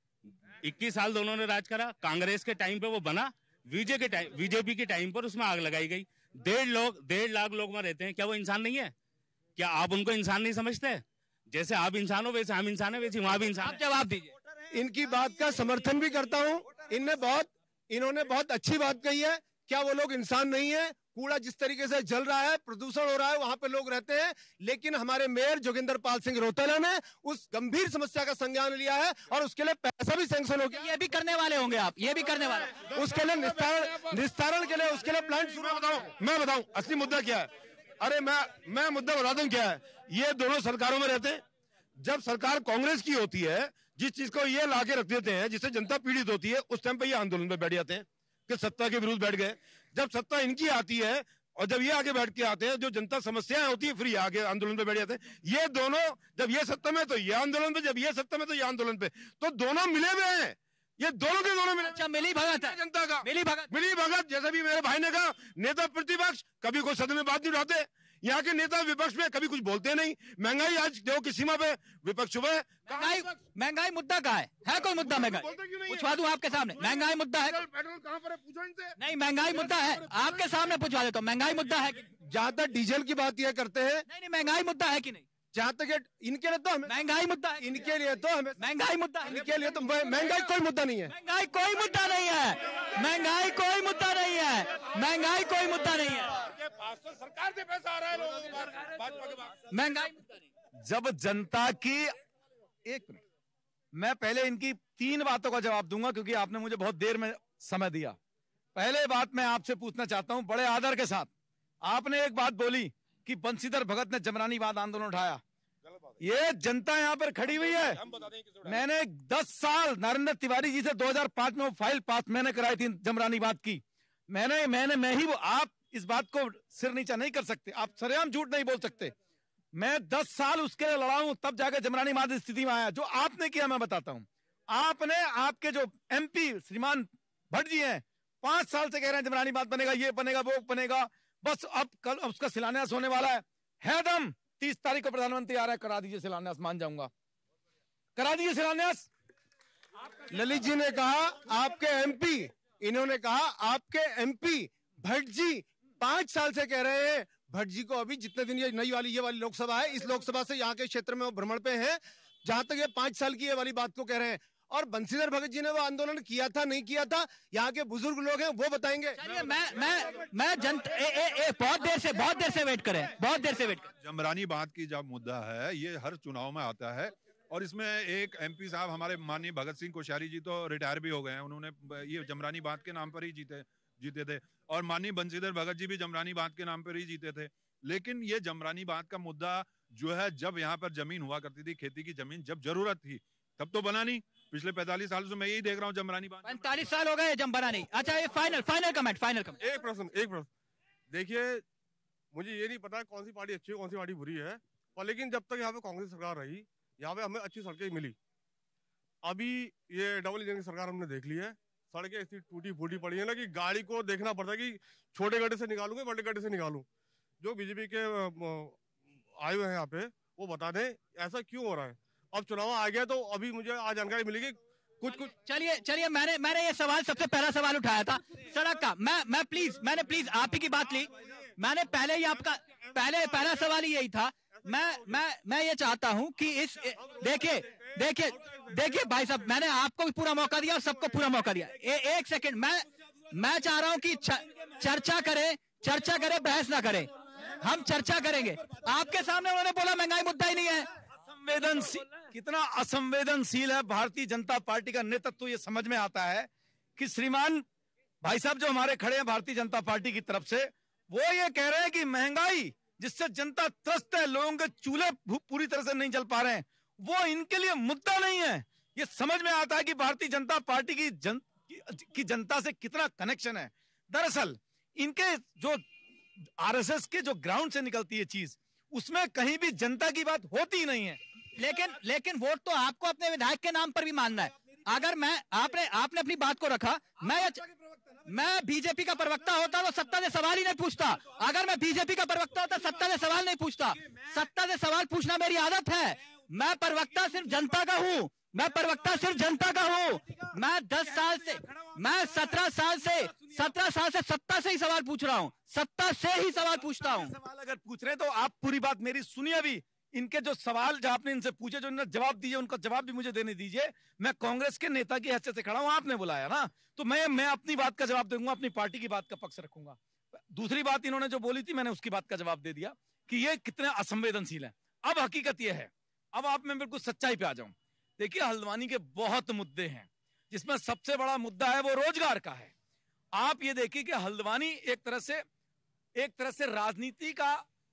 इक्कीस साल दोनों ने राज करा। कांग्रेस के टाइम पे वो बना, बीजे के टाइम बीजेपी के टाइम पर उसमें आग लगाई गई। डेढ़ लोग डेढ़ लाख लोग वहां रहते हैं, क्या वो इंसान नहीं है? क्या आप उनको इंसान नहीं समझते? जैसे आप इंसान हो वैसे हम इंसान है, वैसे वहां भी इंसान। जवाब दीजिए। इनकी बात का समर्थन भी करता हूँ, इनने बहुत इन्होंने बहुत अच्छी बात कही है। क्या वो लोग इंसान नहीं है? कूड़ा जिस तरीके से जल रहा है, प्रदूषण हो रहा है, वहां पे लोग रहते हैं, लेकिन हमारे मेयर जोगिंदर पाल सिंह रोतेला ने उस गंभीर समस्या का संज्ञान लिया है और उसके लिए पैसा भी सैंक्शन हो गया। ये भी करने वाले होंगे आप, ये भी करने वाले, उसके लिए निस्तारण निस्तारण के लिए उसके लिए प्लांट शुरू बताऊं मैं बताऊं असली मुद्दा क्या है। अरे मैं मैं मुद्दा बता दूं क्या है। ये दोनों सरकारों में रहते हैं। जब सरकार कांग्रेस की होती है, जिस चीज को ये लाके रख देते हैं जिससे जनता पीड़ित होती है, उस टाइम पे ये आंदोलन पे बैठ जाते हैं कि सत्ता के विरुद्ध बैठ गए। जब सत्ता इनकी आती है और जब ये आगे बैठ के आते हैं, जो जनता समस्याएं होती है, फिर ये आगे आंदोलन पे बैठ जाते हैं। ये दोनों, जब ये सत्ता में तो ये आंदोलन पे, जब ये सत्ता में तो ये आंदोलन पे, तो दोनों मिले हुए हैं। ये दोनों के दोनों मिले। अच्छा, मिली भगत है जनता का, मिली भगत मिली भगत। जैसे भी मेरे भाई ने कहा, नेता प्रतिपक्ष कभी कोई सदन में बात नहीं उठाते, यहाँ के नेता विपक्ष में कभी कुछ बोलते नहीं। महंगाई आज देखो किस सीमा पे, विपक्ष सुबह महंगाई महंगाई मुद्दा कहाँ है? है कोई मुद्दा महंगाई? पूछवा दूं आपके सामने, महंगाई मुद्दा है? पेट्रोल कहाँ पर है पूछो इनसे। नहीं, महंगाई मुद्दा है, आपके सामने पूछवा देता हूँ, महंगाई मुद्दा है? जहाँ तक डीजल की बात ये करते हैं, नहीं नहीं, महंगाई मुद्दा है कि नहीं? जहाँ तक इनके लिए तो हमें महंगाई मुद्दा है, इनके लिए तो हमें महंगाई मुद्दा है, इनके लिए तो महंगाई कोई मुद्दा नहीं है। महंगाई कोई मुद्दा नहीं है, महंगाई कोई मुद्दा नहीं है, महंगाई कोई मुद्दा नहीं है। सरकार से पैसा आ रहा है लोगों के पास, भाजपा के पास। महंगाई मुद्दा नहीं। जब जनता की, एक मिनट, मैं पहले इनकी तीन बातों का जवाब दूंगा क्योंकि आपने मुझे बहुत देर में समय दिया। पहले बात मैं आपसे पूछना चाहता हूं बड़े आदर के साथ। आपने एक बात बोली कि बंसीधर भगत ने जमरानी वाद आंदोलन उठाया। ये जनता यहाँ पर खड़ी हुई है। मैंने दस साल नरेंद्र तिवारी जी से दो हज़ार पांच में वो फाइल पास मैंने कराई थी जमरानी वाद की। मैंने मैंने मैं ही वो, आप इस बात को सिर नीचा नहीं कर सकते, आप सरेआम झूठ नहीं बोल सकते। मैं दस साल उसके लिए लड़ा हूं, तब जाकर जमरानी वाद स्थिति में आया। जो आपने किया मैं बताता हूं। आपने, आपके जो एमपी श्रीमान भट्ट जी हैं, पांच साल से कह रहे हैं जमरानी वाद बनेगा, ये बनेगा, वो बनेगा, बस अब कल अब उसका शिलान्यास होने वाला है। है दम, तीस तारीख को प्रधानमंत्री आ रहा है, करा दीजिए शिलान्यास, मान जाऊंगा, करा दीजिए शिलान्यास। ललित जी ने कहा आपके एमपी, इन्होंने कहा आपके एमपी भट्ट जी पांच साल से कह रहे हैं। भट्ट जी को अभी जितने दिन ये नई वाली ये वाली लोकसभा है, इस लोकसभा से यहाँ के क्षेत्र में वो भ्रमण पे हैं, जहां तक ये पांच साल की ये वाली बात को कह रहे हैं। और बंसीधर भगत जी ने वो आंदोलन किया था नहीं किया था, यहाँ के बुजुर्ग लोग हैं वो बताएंगे। मैं मैं मैं जनता ए, ए, ए, बहुत देर से बहुत देर से वेट करें, बहुत देर से वेट करें। जमरानी बात की जब मुद्दा है, ये हर चुनाव में आता है और इसमें एक एमपी साहब हमारे माननीय भगत सिंह कोश्यारी जी तो रिटायर भी हो गए हैं, उन्होंने ये जमरानी बात के नाम पर ही जीते जीते थे, और माननीय बंसीधर भगत जी भी जमरानी बात के नाम पर ही जीते थे। लेकिन ये जमरानी बात का मुद्दा जो है, जब यहाँ पर जमीन हुआ करती थी, खेती की जमीन, जब जरूरत थी तब तो बना नहीं। पिछले पैंतालीस साल से मैं यही देख रहा हूँ जमरानी बात। पैंतालीस साल हो गए जम बना नहीं। अच्छा, ये final final comment final comment एक प्रश्न एक प्रश्न देखिए, मुझे ये नहीं पता कौन सी पार्टी अच्छी है कौन सी पार्टी बुरी है, पर लेकिन जब तक यहाँ पे कांग्रेस सरकार रही, यहाँ पे हमें अच्छी सड़कें मिली। अभी ये डबल इंजन की सरकार हमने देख ली है, सड़कें ऐसी टूटी फूटी पड़ी है ना कि गाड़ी को देखना पड़ता है कि छोटे गड्ढे से निकालूंगे बड़े गड्ढे से निकालूं। जो बीजेपी के आए हुए हैं यहाँ पे, वो बता दें ऐसा क्यों हो रहा है। अब चुनाव आ गया तो अभी मुझे आज जानकारी मिलेगी कुछ कुछ। चलिए चलिए मैंने मैंने ये सवाल सबसे पहला सवाल उठाया था सड़क का। मैं मैं प्लीज मैंने प्लीज आप ही की बात ली। मैंने पहले ही आपका पहले पहला सवाल ही यही था। मैं मैं मैं ये चाहता हूं कि इस देखिए देखिए देखिए भाई साहब, मैंने आपको भी पूरा मौका दिया और सबको पूरा मौका दिया। ए, एक सेकंड, मैं मैं चाह रहा हूं कि चर्चा करें चर्चा करें बहस ना करें। हम चर्चा करेंगे। आपके सामने उन्होंने बोला महंगाई मुद्दा ही नहीं है। संवेदनशील, कितना असंवेदनशील है भारतीय जनता पार्टी का नेतृत्व। ये समझ में आता है कि श्रीमान भाई साहब जो हमारे खड़े हैं भारतीय जनता पार्टी की तरफ से, वो ये कह रहे हैं कि महंगाई जिससे जनता त्रस्त है, लोगों के चूल्हे पूरी तरह से नहीं चल पा रहे हैं, वो इनके लिए मुद्दा नहीं है। ये समझ में आता है कि भारतीय जनता पार्टी की जन की जनता से कितना कनेक्शन है। दरअसल इनके जो आरएसएस के जो ग्राउंड से निकलती है चीज, उसमें कहीं भी जनता की बात होती ही नहीं है। लेकिन लेकिन वोट तो आपको अपने विधायक के नाम पर भी मानना है। अगर मैं आपने आपने अपनी बात को रखा, मैं मैं बीजेपी का प्रवक्ता होता तो सत्ता से सवाल ही नहीं पूछता। अगर मैं बीजेपी का प्रवक्ता होता सत्ता से सवाल नहीं पूछता। सत्ता से सवाल पूछना मेरी आदत है। मैं प्रवक्ता सिर्फ जनता का हूँ। मैं प्रवक्ता सिर्फ जनता का हूँ। मैं दस साल से मैं सत्रह साल से सत्रह साल से सत्ता से ही सवाल पूछ रहा हूँ। सत्ता से ही सवाल पूछता हूँ। सवाल अगर पूछ रहे तो आप पूरी बात मेरी सुनिए भी। इनके जो सवाल जो आपने इनसे पूछे, जो इन्होंने जवाब दिए, उनका जवाब भी मुझे देने दीजिए। मैं कांग्रेस के नेता की हैसियत से खड़ा हूं, आपने बुलाया ना, तो मैं मैं अपनी बात का जवाब दूंगा, अपनी पार्टी की बात का पक्ष रखूंगा। दूसरी बात इन्होंने जो बोली थी, मैंने उसकी बात का जवाब दे दिया कि ये कितने असंवेदनशील है। अब हकीकत यह है, अब आप मैं बिल्कुल सच्चाई पे आ जाऊं। देखिए, हल्द्वानी के बहुत मुद्दे हैं, जिसमें सबसे बड़ा मुद्दा है वो रोजगार का है। आप ये देखिए कि हल्द्वानी एक तरह से एक तरह से राजनीति का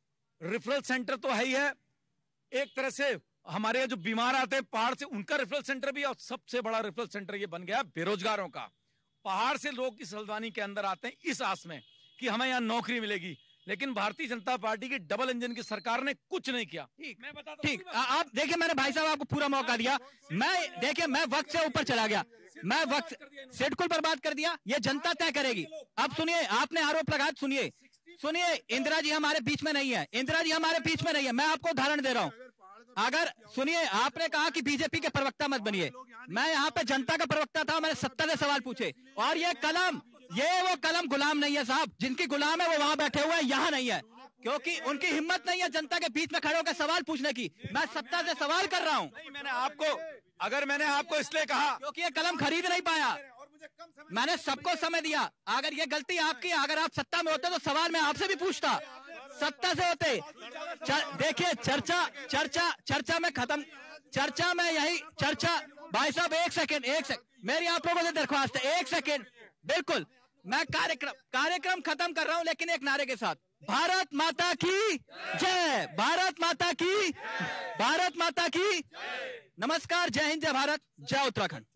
रेफरल सेंटर तो है ही है, एक तरह से हमारे यहाँ जो बीमार आते हैं पहाड़ से, उनका रेफरल सेंटर भी है, और सबसे बड़ा रेफरल सेंटर ये बन गया बेरोजगारों का। पहाड़ से लोग इस हल्द्वानी के अंदर आते हैं इस आस में कि हमें यहाँ नौकरी मिलेगी, लेकिन भारतीय जनता पार्टी की डबल इंजन की सरकार ने कुछ नहीं किया। ठीक, मैं बता ठीक, आप देखिए, मैंने भाई साहब आपको पूरा मौका दिया। मैं देखिए, मैं वक्त से ऊपर चला गया, मैं वक्त सिडकुल पर बात कर दिया। ये जनता तय करेगी। अब सुनिए, आपने आरोप लगाया, सुनिए सुनिए इंदिरा जी हमारे बीच में नहीं है। इंदिरा जी हमारे बीच में नहीं है। मैं आपको उदाहरण दे रहा हूँ। अगर सुनिए, आपने कहा कि बीजेपी के प्रवक्ता मत बनिए। मैं यहाँ पे जनता का प्रवक्ता था, मैंने सत्ता से सवाल पूछे। और ये कलम ये वो कलम गुलाम नहीं है साहब। जिनकी गुलाम है वो वहां बैठे हुए हैं, यहाँ नहीं है, क्योंकि उनकी हिम्मत नहीं है जनता के बीच में खड़े होकर सवाल पूछने की। मैं सत्ता से सवाल कर रहा हूँ। मैंने आपको अगर मैंने आपको इसलिए कहा क्योंकि ये कलम खरीद नहीं पाया। मैंने सबको समय दिया। अगर ये गलती आपकी, अगर आप सत्ता में होते तो सवाल मैं आपसे भी पूछता। सत्ता से होते। देखिए, चर्चा चर्चा चर्चा में खत्म चर्चा में यही चर्चा भाई साहब एक सेकंड एक सेकंड मेरी आप लोगों से दरख्वास्त है, एक सेकंड। बिल्कुल, मैं कार्यक्रम कार्यक्रम खत्म कर रहा हूं, लेकिन एक नारे के साथ। भारत माता की जय, भारत माता की भारत माता की नमस्कार, जय हिंद, जय भारत, जय उत्तराखंड।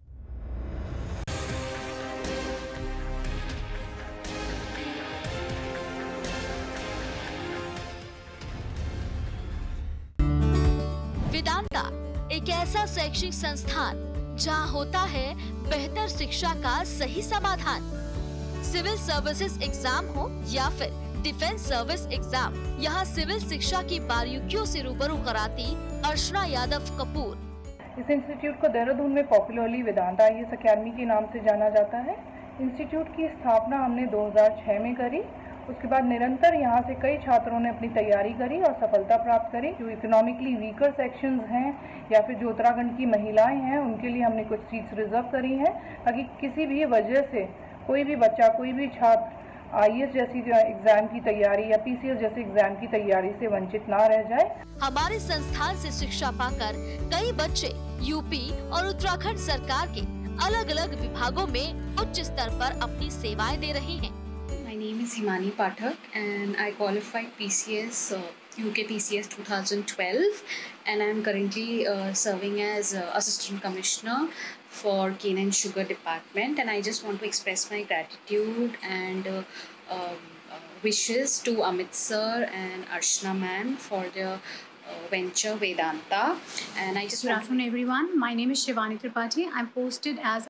वेदांता एक ऐसा शैक्षिक संस्थान जहां होता है बेहतर शिक्षा का सही समाधान। सिविल सर्विसेज एग्जाम हो या फिर डिफेंस सर्विस एग्जाम, यहाँ सिविल शिक्षा की बारीकियों से रूबरू कराती अर्चना यादव कपूर। इस इंस्टीट्यूट को देहरादून में popularly Vedanta I S academy के नाम से जाना जाता है। इंस्टीट्यूट की स्थापना हमने दो हज़ार छह में करी। उसके बाद निरंतर यहाँ से कई छात्रों ने अपनी तैयारी करी और सफलता प्राप्त करी। जो इकोनॉमिकली वीकर सेक्शंस हैं या फिर जो उत्तराखंड की महिलाएं हैं, उनके लिए हमने कुछ सीट्स रिजर्व करी हैं, ताकि किसी भी वजह से कोई भी बच्चा, कोई भी छात्र आई ए एस जैसी एग्जाम की तैयारी या पी सी एस जैसे एग्जाम की तैयारी से वंचित ना रह जाए। हमारे संस्थान से शिक्षा पाकर कई बच्चे यूपी और उत्तराखंड सरकार के अलग अलग विभागों में उच्च स्तर पर अपनी सेवाएं दे रहे हैं। My name is Himani Pathak and I qualified P C S, uh, U K P C S twenty twelve, and I am currently uh, serving as uh, Assistant Commissioner for Cane and Sugar Department, and I just want to express my gratitude and uh, um, uh, wishes to Amit sir and Archana ma'am for their uh, venture Vedanta. And I just Good afternoon everyone, my name is Shivani Tripathi. I'm posted as